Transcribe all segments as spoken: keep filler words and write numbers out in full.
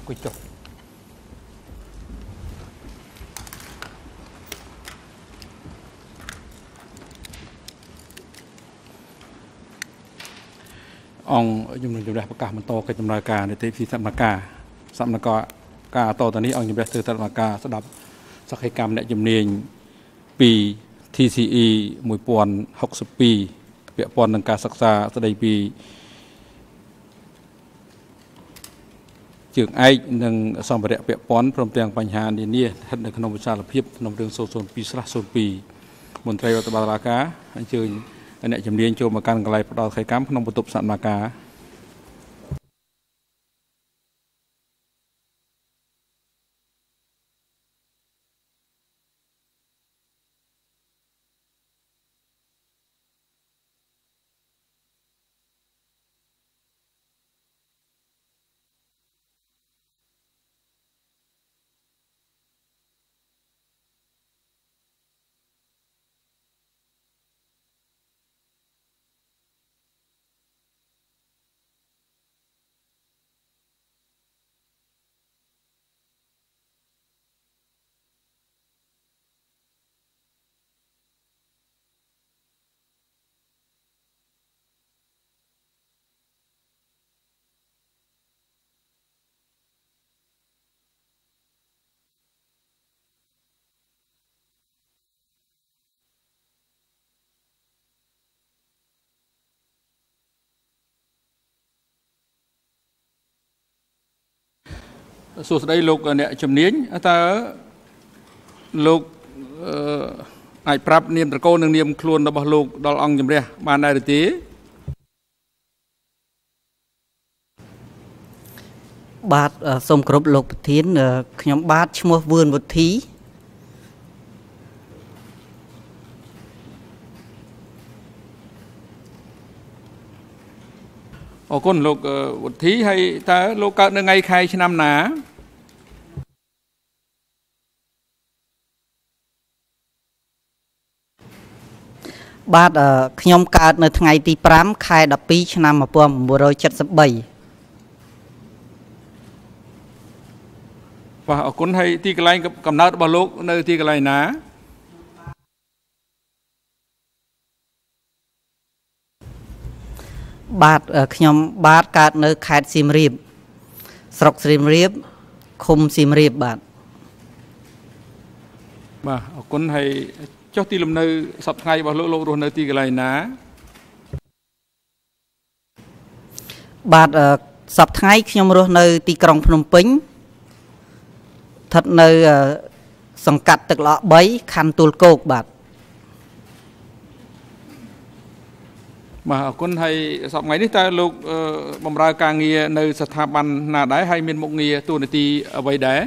គុយចុះអង្គជំនុំជម្រះប្រកាសបន្តកិច្ចដំណើរការនីតិវិធីសកម្មការសកម្មការការតទៅនេះអង្គជំរះធ្វើតកម្មការស្ដាប់សក្ខីកម្មអ្នកជំនាញពី T C E một nghìn sáu mươi hai ពាក់ព័ន្ធនឹងការសិក្សាស្ដីពីជើងឯកនិងសម្ភារៈពាក់ព័ន្ធព្រមទាំងបញ្ហានានាស្ថិតនៅក្នុងវិសាលភាពក្នុងរឿង ศูนย์ ศูนย์ ពីរ ศูนย์ ពីរ មន្ត្រីរដ្ឋបាលរាជការអញ្ជើញអ្នកជំនាញចូលមកកាន់កន្លែងផ្ដល់សក្ខីកម្មក្នុងបន្ទប់សកម្មការសួស្តីលោកអ្នកជំនាញតើលោកអាចប្រាប់នាមត្រកូលនិងនាមខ្លួនរបស់លោកដល់អង្គជំរះបានដែរឬទេបាទសូមគោរពលោកប្រធានខ្ញុំបាទឈ្មោះវឿនវុធីអរគុណលោកវុធីហើយតើលោកកើតនៅថ្ងៃខែឆ្នាំណាបាទខ្ញុំកើតនៅថ្ងៃទីប្រាំខែដប់ពីរឆ្នាំmột nghìn chín trăm bảy mươi ba បាទអរគុណហើយទីកន្លែងកំណើតរបស់លោកនៅទីកន្លែងណាបាទខ្ញុំបាទកើតនៅខេត្តសៀមរាបស្រុកសៀមរាបឃុំសៀមរាបបាទបាទអរគុណហើយចុះទីលំនៅសប្តាហ៍ថ្ងៃរបស់លោកលោករស់នៅទីកន្លែងណាបាទសប្តាហ៍ថ្ងៃខ្ញុំរស់នៅទីក្រុងភ្នំពេញស្ថិតនៅសង្កាត់ទឹកឡកបីខណ្ឌទួលគោកបាទបាទអរគុណហើយសប្តាហ៍ថ្ងៃនេះតើលោកបម្រើការងារនៅស្ថាប័នណាដែរហើយមានមុខងារតួនាទីអ្វីដែរ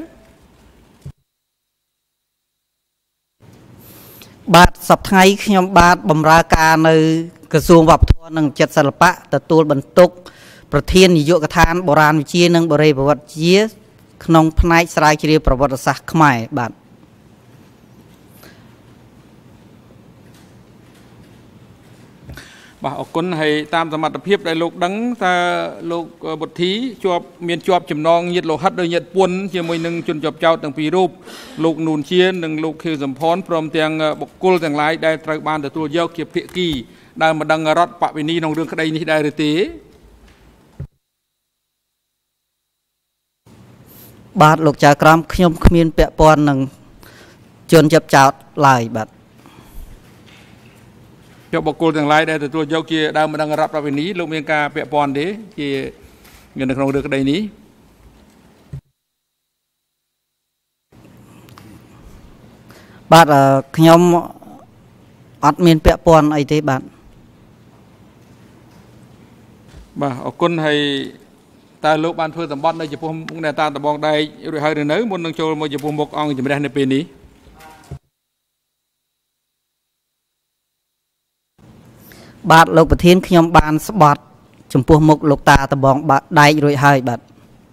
បាទសប្តាហ៍ថ្ងៃខ្ញុំបាទបម្រើការនៅក្រសួងវប្បធម៌និងចិត្តសិល្បៈទទួលបន្ទុកប្រធាននាយកដ្ឋានបុរាណវិទ្យានិងបរិយាប្រវត្តិវិទ្យាក្នុងផ្នែកស្រាវជ្រាវប្រវត្តិសាស្ត្រខ្មែរបាទបាទអរគុណហើយតាមសមត្ថភាពដែលលោកដឹងតើលោកវុធីជាប់មានជាប់ចំណងញាតិលោហិតដោយញាតិពុនជាមួយនឹងជនជាប់ចោតទាំងពីររូបលោកនួនជានិងលោកខៀវសំផនព្រមទាំងបុគ្គលទាំងឡាយដែលត្រូវបានទទួលយកជាភាគីដែលមិនដឹងរដ្ឋបវេនីក្នុងរឿងក្តីនេះដែរឬទេបាទលោកចៅក្រមខ្ញុំគ្មានពាក់ព័ន្ធនឹងជនជាប់ចោតឡើយបាទយកបុគ្គលទាំងឡាយដែលទទួលយកជាដើមមិនដឹងរដ្ឋប្រវេណីលោកមានការពាក់ព័ន្ធទេជានៅក្នុងរឿងក្តីនេះបាទខ្ញុំអត់មានពាក់ព័ន្ធអីទេបាទបាទអរគុណហើយតើលោកបានធ្វើសម្បត្តិនៅចំពោះមុខអ្នកតាតបងដែករួចហើយឬនៅមុននឹងចូលមកចំពោះមុខអង្គជំរះនៅពេលនេះបាទលោកប្រធានខ្ញុំបានស្បត់ចំពោះមុខលោកតាតបងដែករួចហើយបាទ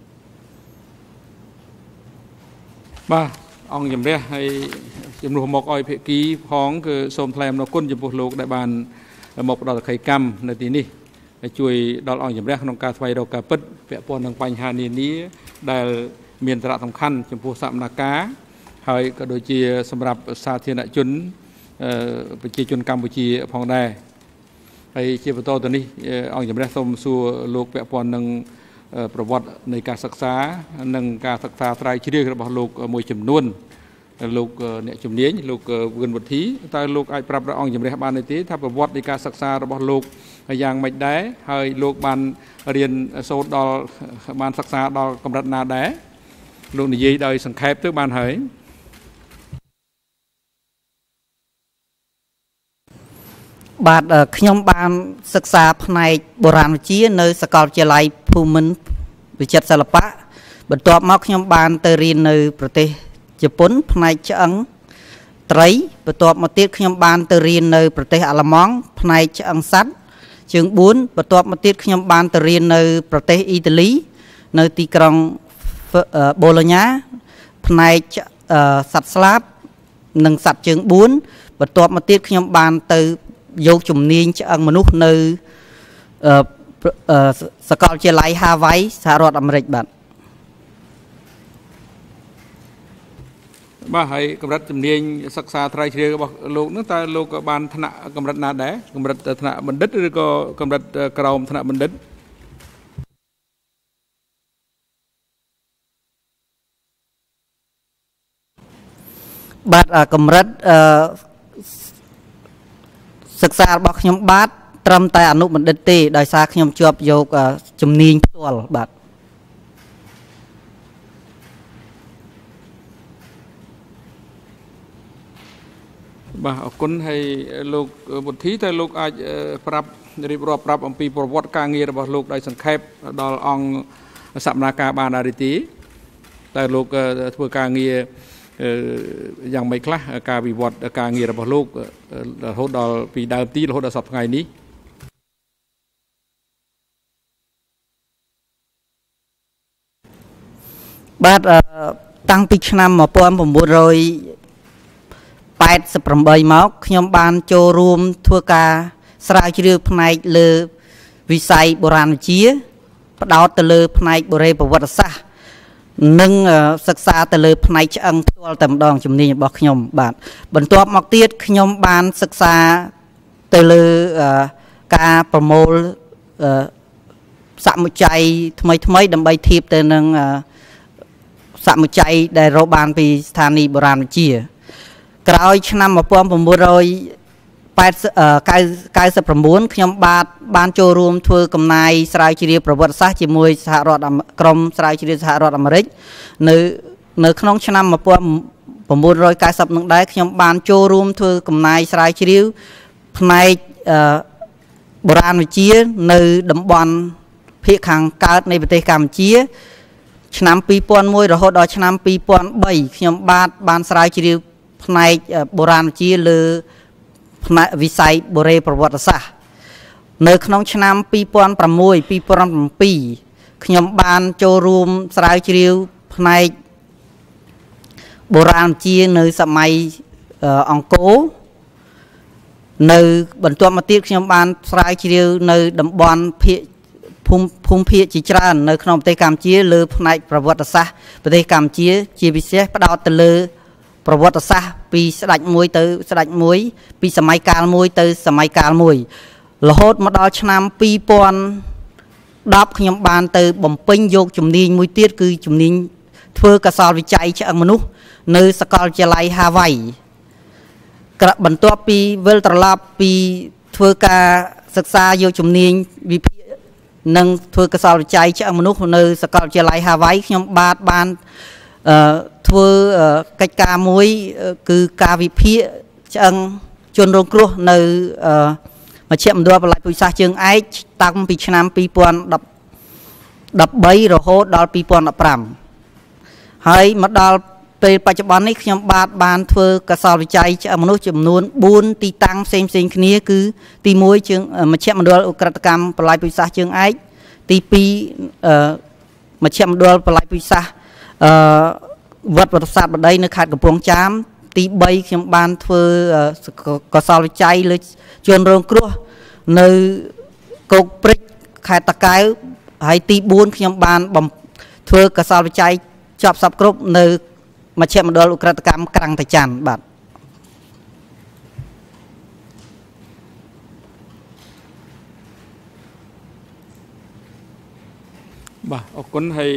បាទអង្គជំរះហើយជំនួសមកឲ្យភាគីផងគឺសូមថ្លែងអំណរគុណចំពោះលោកដែលបានមកផ្ដល់សក្ខីកម្មនៅទីនេះជួយដល់អង្គជំរះក្នុងការស្វែងរកការពិតពាក់ព័ន្ធនឹងបញ្ហានានាដែលមានសារៈសំខាន់ចំពោះសកម្មភាពហើយក៏ដូចជាសម្រាប់សាធារណជនប្រជាជនកម្ពុជាផងដែរហើយជាបន្តទៅនេះអង្គជំរះសូមសួរលោកពាក់ព័ន្ធនឹងប្រវត្តិនៃការសិក្សានិងការសិក្សាស្រាវជ្រាវរបស់លោកមួយចំនួនលោកអ្នកជំនាញលោកវឿនវុធីតើលោកអាចប្រាប់ព្រះអង្គជំរះបានទេថាប្រវត្តិនៃការសិក្សារបស់លោកយ៉ាងម៉េចដែរហើយលោកបានរៀនសូត្រដល់បានសិក្សាដល់កម្រិតណាដែរលោកនិយាយដោយសង្ខេបទៅបានហើយបាទខ្ញុំបានសិក្សាផ្នែកបុរាណវិទ្យានៅសាកលវិទ្យាល័យភូមិន្ទវិចិត្រសិល្បៈបន្ទាប់មកខ្ញុំបានទៅរៀននៅប្រទេសជប៉ុនផ្នែកឆ្អឹងត្រីបន្ទាប់មកទៀតខ្ញុំបានទៅរៀននៅប្រទេសអាល្លឺម៉ង់ផ្នែកឆ្អឹងសត្វជើងបួនបន្ទាប់មកទៀតខ្ញុំបានទៅរៀននៅប្រទេសអ៊ីតាលីនៅទីក្រុងបូឡូញ៉ាផ្នែកសត្វស្លាបនិងសត្វជើងបួនបន្ទាប់មកទៀតខ្ញុំបានទៅយកជំនាញឆ្អឹងមនុស្សនៅសាកលវិទ្យាល័យហាវ៉ៃសហរដ្ឋអាមេរិកបាទបាទហើយកម្រិតជំនាញសិក្សាស្រាវជ្រាវរបស់លោកនោះតើលោកក៏បានថ្នាក់កម្រិតណាដែរកម្រិតថ្នាក់បណ្ឌិតឬក៏កម្រិតក្រោមថ្នាក់បណ្ឌិតបាទកម្រិតសិក្សារបស់ខ្ញុំបាទត្រឹមតែអនុបណ្ឌិតទេដោយសារខ្ញុំជាប់យកជំនាញផ្ទាល់បាទបាទអរគុណហើយលោកវុធីតើលោកអាចប្រាប់រៀបរាប់ប្រាប់អំពីប្រវត្តិការងាររបស់លោកដោយសង្ខេបដល់អង្គសកម្មភាពបានដែរទេតើលោកធ្វើការងារយ៉ាងម៉េចខ្លះការវិវត្តការងាររបស់លោករហូតដល់ពីដើមទីរហូតដល់សប្តាហ៍ថ្ងៃនេះបាទតាំងពីឆ្នាំmột nghìn chín trămแปดสิบแปดមកខ្ញុំបានចូលរួមធ្វើការស្រាវជ្រាវផ្នែកលើវិស័យបុរាណវិទ្យាផ្ដោតទៅលើផ្នែកបុរេប្រវត្តិសាស្ត្រនិងសិក្សាទៅលើផ្នែកឆ្អឹងផ្ទាល់តែម្ដងជំនាញរបស់ខ្ញុំបាទបន្ទាប់មកទៀតខ្ញុំបានសិក្សាទៅលើការប្រមូលសមុជ័យថ្មីថ្មីដើម្បីធៀបទៅនឹងសមុជ័យដែលរកបានពីស្ថានីយ៍បុរាណវិទ្យាក្រោយឆ្នាំmột nghìn chín trăm九十chínខ្ញុំបាទបានចូលរួមធ្វើកំណាយស្រាវជ្រាវប្រវត្តិសាស្ត្រជាមួយសហរដ្ឋក្រមស្រាវជ្រាវសហរដ្ឋអាមេរិកនៅនៅក្នុងឆ្នាំmột nghìn chín trăm九mươiនឹងដែរខ្ញុំបានចូលរួមធ្វើកំណាយស្រាវជ្រាវផ្នែកបុរាណវិទ្យានៅតំបន់ភាគខាងកើតនៃប្រទេសកម្ពុជាឆ្នាំពីរពាន់មួយរហូតដល់ឆ្នាំពីរពាន់បីខ្ញុំបាទបានស្រាវជ្រាវផ្នែកបុរាណវិទ្យាលើផ្នែកវិស័យបុរេប្រវត្តិសាស្ត្រនៅក្នុងឆ្នាំពីរពាន់ប្រាំមួយ ពីរពាន់ប្រាំពីរខ្ញុំបានចូលរួមស្រាវជ្រាវផ្នែកបុរាណវិទ្យានៅសម័យអង្គរនៅបន្ទាប់មកទៀតខ្ញុំបានស្រាវជ្រាវនៅតំបន់ភាគភូមិភូមិភាគជាច្រើននៅក្នុងប្រទេសកម្ពុជាលើផ្នែកប្រវត្តិសាស្ត្រប្រទេសកម្ពុជាជាពិសេសផ្ដោតទៅលើប្រវត្តិសាស្ត្រពីស្ដេចមួយទៅស្ដេចមួយពីសម័យកាលមួយទៅសម័យកាលមួយរហូតមកដល់ឆ្នាំពីរពាន់ដប់ខ្ញុំបានទៅបំពេញយកជំនាញមួយទៀតគឺជំនាញធ្វើកសលវិច័យឆ្អឹងមនុស្សនៅសាកលវិទ្យាល័យហាវ៉ៃបន្ទាប់ពីវិលត្រឡប់ពីធ្វើការសិក្សាយកជំនាញវិភាគនិងធ្វើកសលវិច័យឆ្អឹងមនុស្សនៅសាកលវិទ្យាល័យហាវ៉ៃខ្ញុំបាទបានអឺធ្វើកិច្ចការមួយគឺការវិភាគឆ្អឹងជនរងគ្រោះនៅមជ្ឈមណ្ឌលបល្ល័យពូជសាសន៍ជើងឯកតាំងពីឆ្នាំពីរពាន់ដប់បីរហូតដល់ពីរពាន់ដប់ប្រាំហើយមកដល់ពេលបច្ចុប្បន្ននេះខ្ញុំបាទបានធ្វើកសលវិច័យឆ្អឹងមនុស្សចំនួនបួនទីតាំងផ្សេងផ្សេងគ្នាគឺទីមួយជើងមជ្ឈមណ្ឌលឧក្រិដ្ឋកម្មបល្ល័យពូជសាសន៍ជើងឯកទីពីរមជ្ឈមណ្ឌលបល្ល័យពូជសាសន៍អឺវត្តវត្តសាស្ត្របដីនៅខេត្តកំពង់ចាមទីបីខ្ញុំបានធ្វើកសលវិច័យលើជនរងគ្រោះនៅគោកព្រិចខេត្តតាកែវហើយទីបួនខ្ញុំបានបំធ្វើកសលវិច័យចប់សពគ្រប់នៅមជ្ឈមណ្ឌលឧក្រិដ្ឋកម្មក្រាំងតាច័ន្ទបាទបាទអរគុណហើយ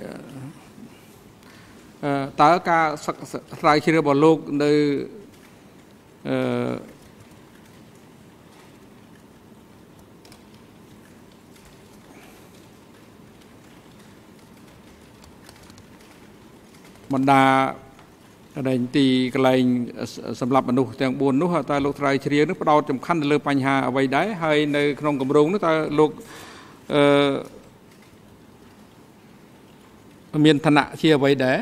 តើការស្រាវជ្រាវរបស់លោកនៅអឺបណ្ដាកន្លែងទីកន្លែងសម្រាប់មនុស្សទាំងបួននោះតើលោកស្រាវជ្រាវនោះផ្ដោតសំខាន់ទៅលើបញ្ហាអ្វីដែរហើយនៅក្នុងគម្រោងនោះតើលោកអឺមានឋានៈជាអ្វីដែរ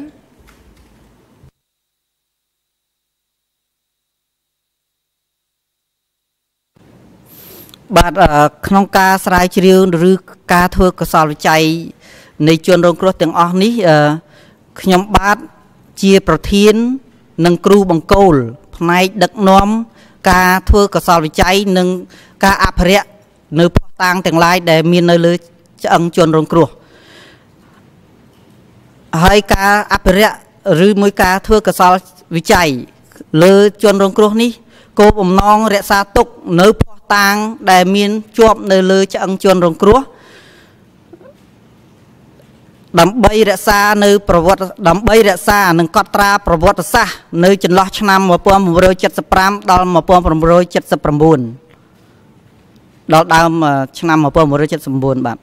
បាទក្នុងការស្រាវជ្រាវឬការធ្វើកសលវិច័យនៃជនរងគ្រោះទាំងអស់នេះខ្ញុំបាទជាប្រធាននិងគ្រូបង្គោលផ្នែកដឹកនាំការធ្វើកសលវិច័យនិងការអភិរក្សនៅភស្តុតាងទាំងឡាយដែលមាននៅលើឆ្អឹងជនរងគ្រោះហើយការអភិរក្សឬមួយការធ្វើកសលវិច័យលើជនរងគ្រោះនេះគោលបំណងរក្សាទុកនៅភស្តុតាងដែលមានជាប់នៅលើឆ្អឹងជនរងគ្រោះដើម្បីរក្សានៅប្រវត្តិដើម្បីរក្សានិងកត់ត្រាប្រវត្តិសាស្ត្រនៅចន្លោះឆ្នាំmột nghìn chín trăm bảy mươi lămដល់một nghìn chín trăm bảy mươi chínដល់ដើមឆ្នាំmột nghìn chín trăm bảy mươi chínបាទ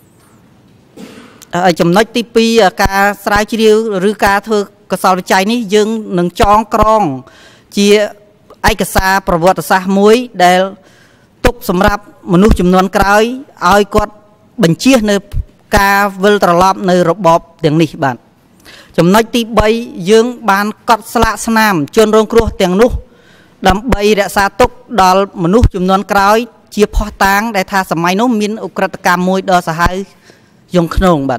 ហើយចំណុចទីពីរការស្រាវជ្រាវឬការធ្វើកសលវិច័យនេះយើងនឹងចងក្រងជាឯកសារប្រវត្តិសាស្ត្រមួយដែលទុកសម្រាប់មនុស្សចំនួនក្រោយឲ្យគាត់បញ្ជានៅការវិលត្រឡប់នៅរបបទាំងនេះបាទចំណុចទីបីយើងបានកត់ស្លាកស្នាមជនរងគ្រោះទាំងនោះដើម្បីរក្សាទុកដល់មនុស្សចំនួនក្រោយជាភស្តុតាងដែលថាសម័យនោះមានឧក្រិដ្ឋកម្មមួយដ៏សាហាវយងខ្នងបាទ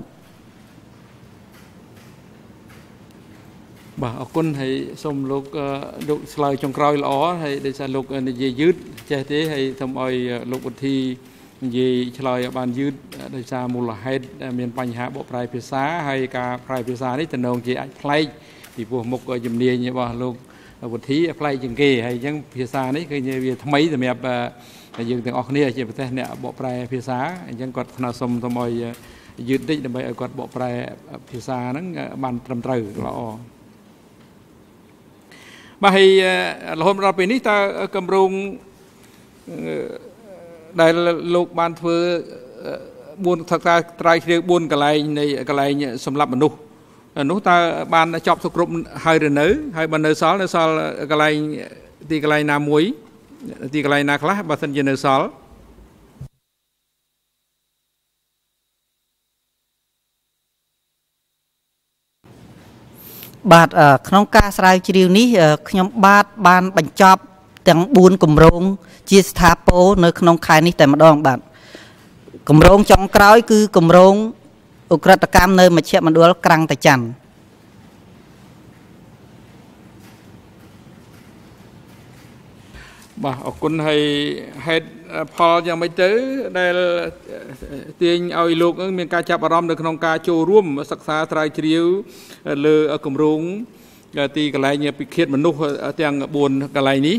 បាទអរគុណហើយសូមលោកលោកឆ្លើយចុងក្រោយល្អហើយដោយសារលោកនិយាយយឺតចេះទេហើយសូមឲ្យលោកវុធីនិយាយឆ្លើយឲ្យបានយឺតដោយសារមូលហេតុមានបញ្ហាបកប្រែភាសាហើយការប្រែភាសានេះតំណងជាអាចប្លែកពីព្រោះមុខជំនាញរបស់លោកវុធីប្លែកជាងគេហើយអញ្ចឹងភាសានេះគឺវាថ្មីសម្រាប់យើងទាំងអស់គ្នាជាពិសេសអ្នកបកប្រែភាសាអញ្ចឹងគាត់ថ្នាក់សុំសូមឲ្យយឺតតិចដើម្បីឲ្យគាត់បកប្រែភាសាហ្នឹងបានត្រឹមត្រូវល្អបាទហើយរហូតដល់ពេលនេះតើគម្រោងដែលលោកបានធ្វើបួនសិក្សាត្រាយជ្រាវបួនកន្លែងនៃកន្លែងសម្រាប់មនុស្សនោះតើបានចប់គ្រប់ហើយឬនៅហើយបើនៅសល់នៅសល់កន្លែងទីកន្លែងណាមួយទីកន្លែងណាខ្លះបើសិនជានៅសល់បាទក្នុងការស្រាវជ្រាវនេះខ្ញុំបាទបានបញ្ចប់ទាំងបួនគម្រោងជាស្ថាពរនៅក្នុងខែនេះតែម្ដងបាទគម្រោងចុងក្រោយគឺគម្រោងឧក្រិដ្ឋកម្មនៅមជ្ឈមណ្ឌលក្រាំងតាច័ន្ទបាទអរគុណហើយហេតុផលយ៉ាងម៉េចទៅដែលទាញឲ្យលោកមានការចាប់អារម្មណ៍នៅក្នុងការចូលរួមសិក្សាស្រាវជ្រាវលើគម្រោងទីកន្លែងពិឃាតមនុស្សទាំងបួនកន្លែងនេះ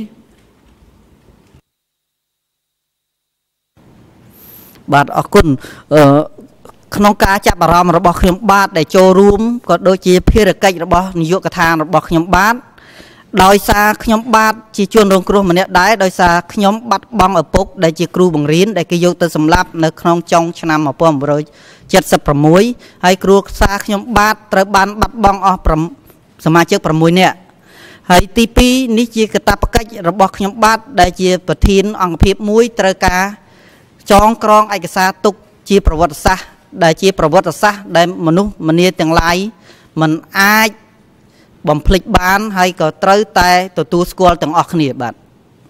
បាទអរគុណអឺក្នុងការចាប់អារម្មណ៍របស់ខ្ញុំបាទដែលចូលរួមក៏ដូចជាភារកិច្ចរបស់នាយកដ្ឋានរបស់ខ្ញុំបាទដោយសារខ្ញុំបាទជាជនរងគ្រោះម្នាក់ដែរដោយសារខ្ញុំបាត់បង់ឪពុកដែលជាគ្រូបង្រៀនដែលគេយកទៅសម្លាប់នៅក្នុងចុងឆ្នាំmột nghìn chín trăm bảy mươi sáuហើយគ្រួសារខ្ញុំបាទត្រូវបានបាត់បង់អស់សមាជិកsáuនាក់ហើយទីពីរនេះជាកាតព្វកិច្ចរបស់ខ្ញុំបាទដែលជាប្រធានអង្គភាពមួយត្រូវការចងក្រងឯកសារទុកជាប្រវត្តិសាស្ត្រដែលជាប្រវត្តិសាស្ត្រដែលមនុស្សម្នាទាំងឡាយមិនអាចបំភ្លេចបានហើយក៏ត្រូវតែទទួលស្គាល់ទាំងអស់គ្នាបាទ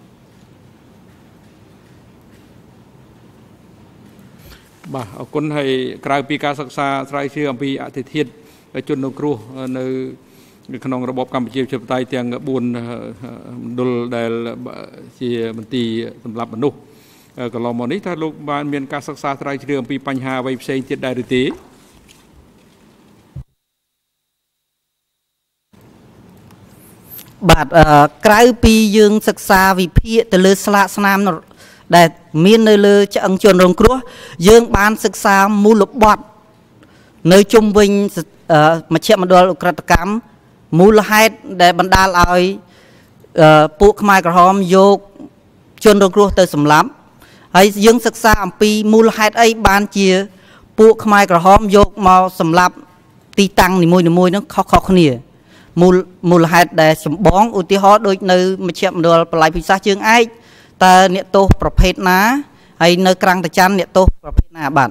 បាទអរគុណហើយក្រៅពីការសិក្សាស្រាវជ្រាវអំពីអតិថិជនរងគ្រោះនៅក្នុងរបបកម្ពុជាប្រជាធិបតេយ្យទាំងបួនមណ្ឌលដែលជាមន្ទីរសម្រាប់មនុស្សកន្លងមកនេះថាលោកបានមានការសិក្សាស្រាវជ្រាវអំពីបញ្ហាអ្វីផ្សេងទៀតដែរឬទេបាទក្រៅពីយើងសិក្សាវិភាគទៅលើស្លាកស្នាមដែលមាននៅលើឆ្អឹងជនរងគ្រោះយើងបានសិក្សាមូលបត់នៅជុំវិញមជ្ឈមណ្ឌលឧក្រិដ្ឋកម្មមូលហេតុដែលបណ្ដាលឲ្យពួកខ្មែរក្រហមយកជនរងគ្រោះទៅសម្លាប់ហើយយើងសិក្សាអំពីមូលហេតុអីបានជាពួកខ្មែរក្រហមយកមកសម្លាប់ទីតាំងនីមួយៗហ្នឹងខុសៗគ្នាមូលមូលហេតុដែលចម្បងឧទាហរណ៍ដូចនៅមជ្ឈមណ្ឌលបល័យពិសាសជើងឯកតើអ្នកទោសប្រភេទណាហើយនៅក្រាំងតាចាន់អ្នកទោសប្រភេទណាបាទ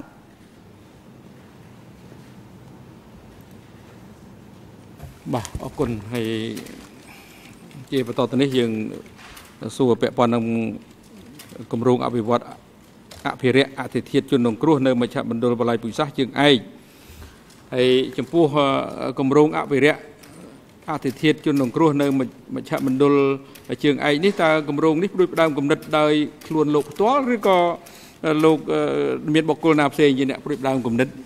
បាទអរគុណហើយជាបន្តទៅនេះយើងសួរពាក់ព័ន្ធនឹងគម្រោងអភិវឌ្ឍអភិរក្សអតិថិជនជនរងគ្រោះនៅមជ្ឈមណ្ឌលបល័យពិសាសជើងឯកហើយចំពោះគម្រោងអភិរក្សអតិថិជនជនរងគ្រោះនៅមជ្ឈមណ្ឌលជើងឯកនេះតើគម្រោងនេះដូចផ្ដើមគំនិតដោយខ្លួនលោកផ្ទាល់ឬក៏លោកមានបុគ្គលណាផ្សេងជាអ្នកផ្ដើមគំនិត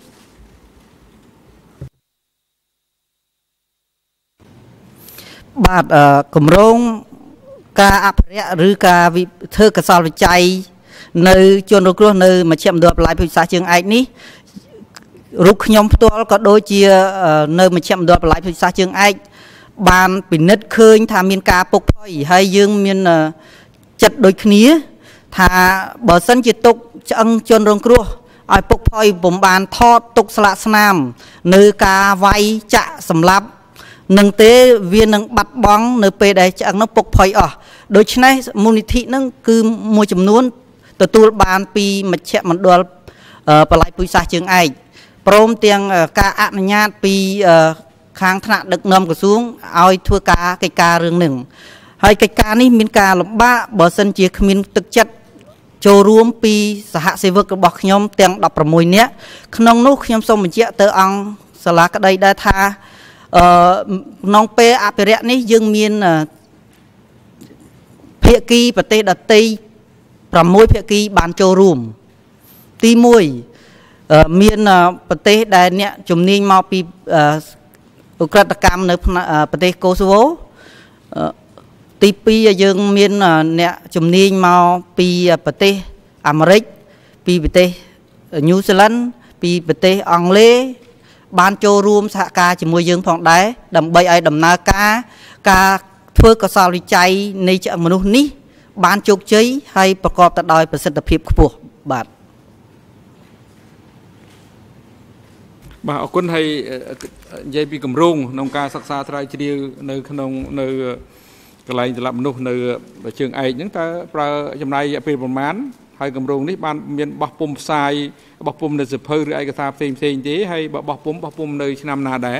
បាទគម្រោងការអភិរក្សឬការធ្វើកសលវិច័យនៅជនរងគ្រោះនៅមជ្ឈមណ្ឌលបល័យពិសាសជើងឯកនេះរូបខ្ញុំផ្ទាល់ក៏ដូចជានៅមជ្ឈមណ្ឌលបល័យពិសាសជើងឯកបានពិនិត្យឃើញថាមានការពុកផុយហើយយើងមានចិត្តដូចគ្នាថាបើសិនជាទុកឆ្អឹងជនរងគ្រោះឲ្យពុកផុយពុំបានថតទុកស្លាកស្នាមនៅការវាយចាក់សម្លាប់នឹងទេវានឹងបាត់បង់នៅពេលដែលឆ្អឹងនោះពុកផុយអស់ដូច្នេះមូលនិធិនឹងគឺមួយចំនួនទទួលបានពីមជ្ឈមណ្ឌលបល័យពិសាសជើងឯកព្រមទាំងការអនុញ្ញាតពីខាងថ្នាក់ដឹកនាំក្រសួងឲ្យធ្វើការកិច្ចការរឿងនឹងហើយកិច្ចការនេះមានការលំបាកបើសិនជាគ្មានទឹកចិត្តចូលរួមពីសហសេវករបស់ខ្ញុំទាំងដប់ប្រាំមួយនាក់ក្នុងនោះខ្ញុំសូមបញ្ជាក់ទៅអង្គសាលាក្តីដែរថាអឺក្នុងពេលអភិរក្សនេះយើងមានភាគីប្រទេសដទៃប្រាំមួយភាគីបានចូលរួមទីមួយមានប្រទេសដែលអ្នកជំនាញមកពីឧក្រិដ្ឋកម្មនៅប្រទេសកូសូវូទីពីរយើងមានអ្នកជំនាញមកពីប្រទេសអាមេរិកពីប្រទេសញូហ្សេឡង់ពីប្រទេសអង់គ្លេសបានចូលរួមសហការជាមួយយើងផងដែរដើម្បីឲ្យដំណើរការការធ្វើកសលវិច័យនៃឆ្អឹងមនុស្សនេះបានជោគជ័យហើយប្រកបទៅដោយប្រសិទ្ធភាពខ្ពស់បាទបាទអរគុណហើយនិយាយពីគម្រោងក្នុងការសិក្សាស្រាវជ្រាវនៅក្នុងនៅកន្លែងសម្រាប់មនុស្សនៅជើងឯកហ្នឹងតើប្រើចំណាយរយៈពេលប្រមាណហើយគម្រោងនេះបានមានបោះពុម្ពផ្សាយបោះពុម្ពនៅសៀវភៅឬឯកសារផ្សេងផ្សេងទេហើយបើបោះពុម្ពបោះពុម្ពនៅឆ្នាំណាដែរ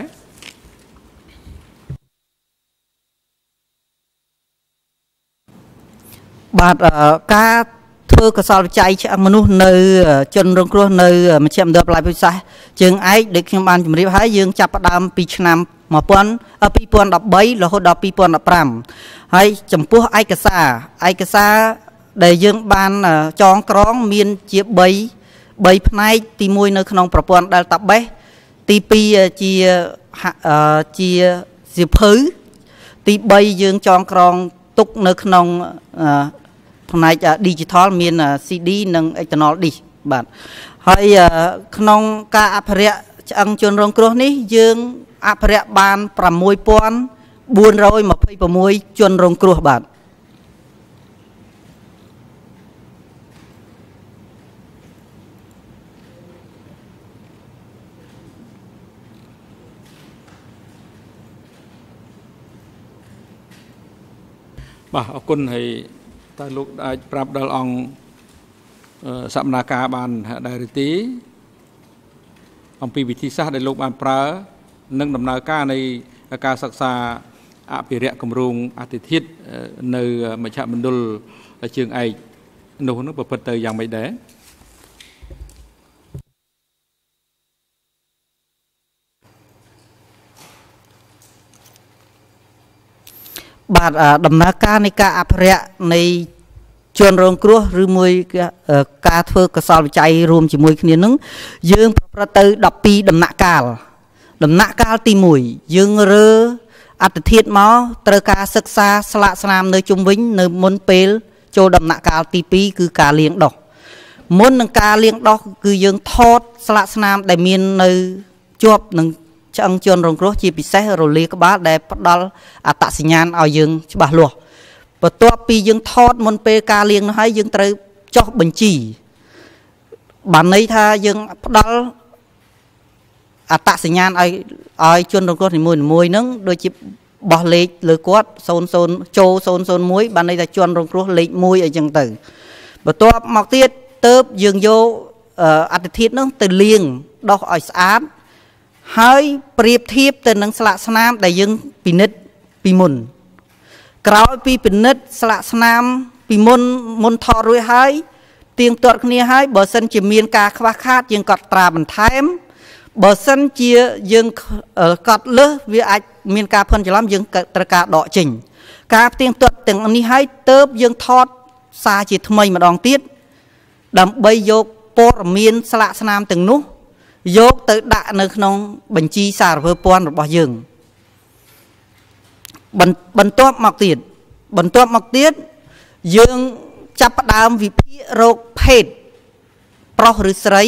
បាទការធ្វើកសលវិច័យឆ្អឹងមនុស្សនៅជនរងគ្រោះនៅមជ្ឈមណ្ឌលបល័យពិសាសជើងឯកដូចខ្ញុំបានជម្រាបហើយយើងចាប់ផ្ដើមពីឆ្នាំពីរពាន់ដប់បីរហូតដល់ពីរពាន់ដប់ប្រាំហើយចំពោះឯកសារឯកសារដែលយើងបានចងក្រងមានជា3 3ផ្នែកទីមួយនៅក្នុងប្រព័ន្ធ Database ទីពីរជាជាសៀវភៅទី3យើងចងក្រងទុកនៅក្នុងផ្នែក Digital មាន ស៊ី ឌី និង External Disk បាទហើយក្នុងការអភិរក្សឆ្អឹងជនរងគ្រោះនេះយើងអភិរក្សបានប្រាំមួយពាន់បួនរយម្ភៃប្រាំមួយជនរងគ្រោះបាទបាទអរគុណហើយតើលោកអាចប្រាប់ដល់អង្គសកម្មភាពបានដែរឬទេអំពីវិធីសាស្ត្រដែលលោកបានប្រើនិងដំណើរការនៃការសិក្សាអភិរក្សគម្រោងអតិថិជននៅមជ្ឈមណ្ឌលជើងឯកនោះនឹងប្រព្រឹត្តទៅយ៉ាងម៉េចដែរបាទដំណើរការនៃការអភិរក្សនៃជនរងគ្រោះឬមួយការធ្វើកសលវិច័យរួមជាមួយគ្នានឹងយើងប្រព្រឹត្តទៅដប់ពីរដំណាក់កាលដំណាក់កាលទីមួយយើងរើអត្តធាតុមកត្រូវការសិក្សាស្លាកស្នាមនៅជុំវិញនៅមុនពេលចូលដំណាក់កាលទីពីរគឺការលាងដោះមុននឹងការលាងដោះគឺយើងថតស្លាកស្នាមដែលមាននៅជាប់នឹងឆ្អឹងជនរងគ្រោះជាពិសេសរលាក្បាលដែលផ្ដល់អត្តសញ្ញាណឲ្យយើងច្បាស់លាស់បន្ទាប់ពីយើងថតមុនពេលការលាងនោះហើយយើងត្រូវចុះបញ្ជីបានន័យថាយើងផ្ដល់អត្តសញ្ញាណឲ្យឲ្យជនរងគ្រោះនីមួយៗហ្នឹងដូចជាបោះលេខលើគាត់សូន្យសូន្យចូលសូន្យសូន្យមួយបានន័យថាជនរងគ្រោះលេខមួយអីចឹងទៅបន្ទាប់មកទៀតទៅយើងយកអត្តធាតុហ្នឹងទៅលាងដោះឲ្យស្អាតហើយប្រៀបធៀបទៅនឹងស្លាកស្នាមដែលយើងពិនិត្យពីមុនក្រោយពីពិនិត្យស្លាកស្នាមពីមុនមុនថតរួចហើយទៀងទាត់គ្នាហើយបើសិនជាមានការខ្វះខាតយើងកត់ត្រាបន្ថែមបើសិនជាយើងកត់លើសវាអាចមានការភ័ន្តច្រឡំយើងត្រូវការដកចេញការទៀងទាត់ទាំងនេះហើយទៅយើងថតសារជាថ្មីម្ដងទៀតដើម្បីយកព័ត៌មានស្លាកស្នាមទាំងនោះយកទៅដាក់នៅក្នុងបញ្ជីសារពើព័ន្ធរបស់យើងបន្ទាប់មកទៀតបន្ទាប់មកទៀតយើងចាប់ផ្ដើមវិភាគរោគភេទប្រុសឬស្រី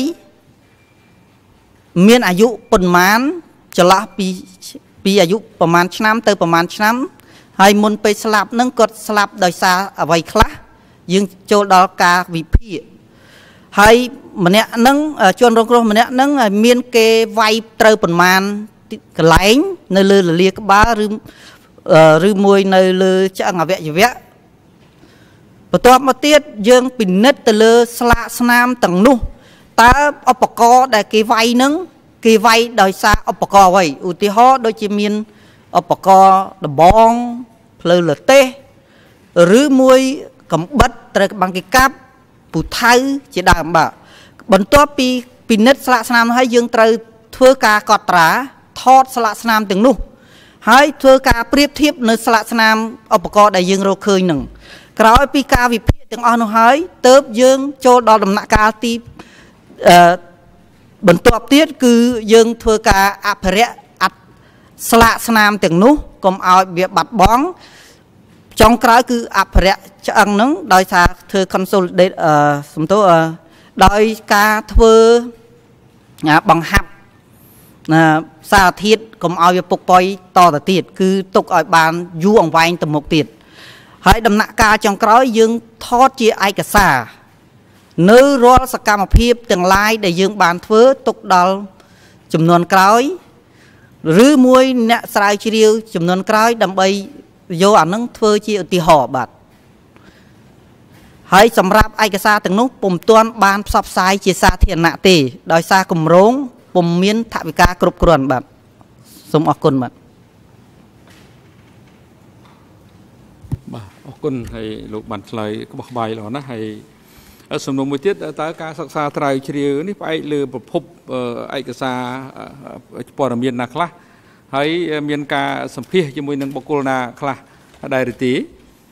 មានអាយុប៉ុន្មានចន្លោះពីពីអាយុប្រហែលឆ្នាំទៅប្រហែលឆ្នាំហើយមុនពេលស្លាប់នឹងគាត់ស្លាប់ដោយសារអ្វីខ្លះយើងចូលដល់ការវិភាគហើយម្នាក់ហ្នឹងជនរងគ្រោះម្នាក់ហ្នឹងមានគេវាយត្រូវប្រមាណកន្លែងនៅលើលលាក្បាលឬឬមួយនៅលើឆ្អឹងអវយវៈបន្ទាប់មកទៀតយើងពិនិត្យទៅលើស្លាកស្នាមទាំងនោះតើឧបករណ៍ដែលគេវាយហ្នឹងគេវាយដោយសារឧបករណ៍អ្វីឧទាហរណ៍ដូចជាមានឧបករណ៍ដបងភ្លើងលទេសឬមួយកំបិតត្រូវបានគេកាប់ពូថៅជាដើមបាទបន្ទាប់ពីពិនិត្យស្លាកស្នាមហើយយើងត្រូវធ្វើការកត់ត្រាថតស្លាកស្នាមទាំងនោះហើយធ្វើការប្រៀបធៀបនៅស្លាកស្នាមឧបករណ៍ដែលយើងរកឃើញនឹងក្រោយពីការវិភាគទាំងអស់នោះហើយទើបយើងចូលដល់ដំណាក់កាលទីអឺបន្ទាប់ទៀតគឺយើងធ្វើការអភិរក្សអត្តស្លាកស្នាមទាំងនោះកុំឲ្យវាបាត់បង់ចុងក្រោយគឺអភិរក្សឆ្អឹងហ្នឹងដោយសារធ្វើ consolidate អឺសំទោដោយការធ្វើបង្ហាប់សារធាតុកុំឲ្យវាពុកប៉ុយតទៅទៀតគឺទុកឲ្យបានយូរអង្វែងទៅមុខទៀតហើយដំណាក់កាលចុងក្រោយយើងថតជាឯកសារនៅរាល់សកម្មភាពទាំងឡាយដែលយើងបានធ្វើទុកដល់ចំនួនក្រោយឬមួយអ្នកស្រាវជ្រាវចំនួនក្រោយដើម្បីយកអានឹងធ្វើជាឧទាហរណ៍បាទហើយសម្រាប់ឯកសារទាំងនោះពុំទាន់បានផ្សព្វផ្សាយជាសាធារណៈទេដោយសារគម្រោងពុំមានថវិកាគ្រប់គ្រាន់បាទសូមអរគុណបាទបាទអរគុណហើយលោកបានឆ្លើយក្បោះក្បាយល្អណាស់ហើយសំណួរមួយទៀតតើការសិក្សាស្រាវជ្រាវនេះផ្អែកលើប្រភពឯកសារព័ត៌មានណាខ្លះហើយមានការសម្ភាសជាមួយនឹងបុគ្គលណាខ្លះដែរឬទេ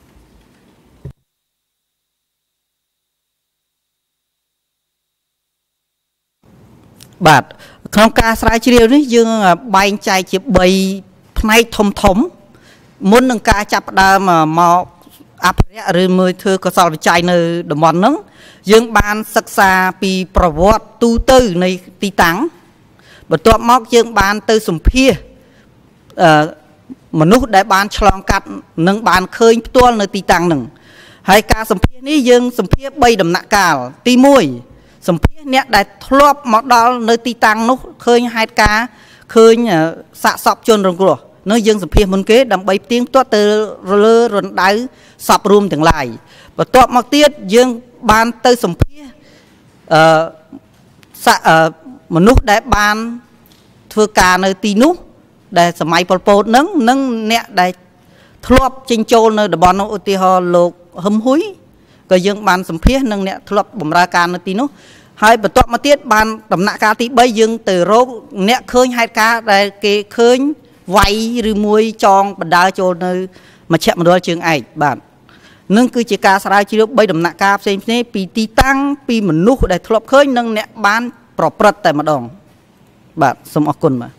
បាទក្នុងការស្រាវជ្រាវនេះយើងបែងចែកជាបីផ្នែកធំធំមុននឹងការចាប់ផ្ដើមមកអភិរក្សឬមួយធ្វើកសលវិច័យនៅតំបន់ហ្នឹងយើងបានសិក្សាពីប្រវត្តិទូទៅនៃទីតាំងបន្ទាប់មកយើងបានទៅសម្ភាសអឺមនុស្សដែលបានឆ្លងកាត់និងបានឃើញផ្ទាល់នៅទីតាំងហ្នឹងហើយការសម្ភាសនេះយើងសម្ភាសបីដំណាក់កាលទីមួយសម្ភាសអ្នកដែលធ្លាប់មកដល់នៅទីតាំងនោះឃើញហេតុការណ៍ឃើញសាកសពជនរងគ្រោះនៅយើងសម្ភាសមុនគេដើម្បីផ្ទៀងផ្ទាត់ទៅលើរណ្ដៅសពរួមទាំងឡាយបន្ទាប់មកទៀតយើងបានទៅសម្ភាសអឺមនុស្សដែលបានធ្វើការនៅទីនោះដែលសម័យប៉ុលពតនឹងនិងអ្នកដែលធ្លាប់ចេញចូលនៅតំបន់នោះឧទាហរណ៍លោកហឹមហ៊ុយក៏យើងបានសម្ភាសនឹងអ្នកធ្លាប់បម្រើការនៅទីនោះហើយបន្ទាប់មកទៀតបានដំណាក់កាលទីបីយើងទៅរកអ្នកឃើញហេតុការណ៍ដែលគេឃើញវាយឬមួយចងបណ្ដើរចូលនៅមជ្ឈមណ្ឌលជើងឯកបាទនឹងគឺជាការស្រាវជ្រាវបីដំណាក់កាលផ្សេងផ្សេងពីទីតាំងពីមនុស្សដែលធ្លាប់ឃើញនិងអ្នកបានប្រព្រឹត្តតែម្ដងបាទសូមអរគុណបាទ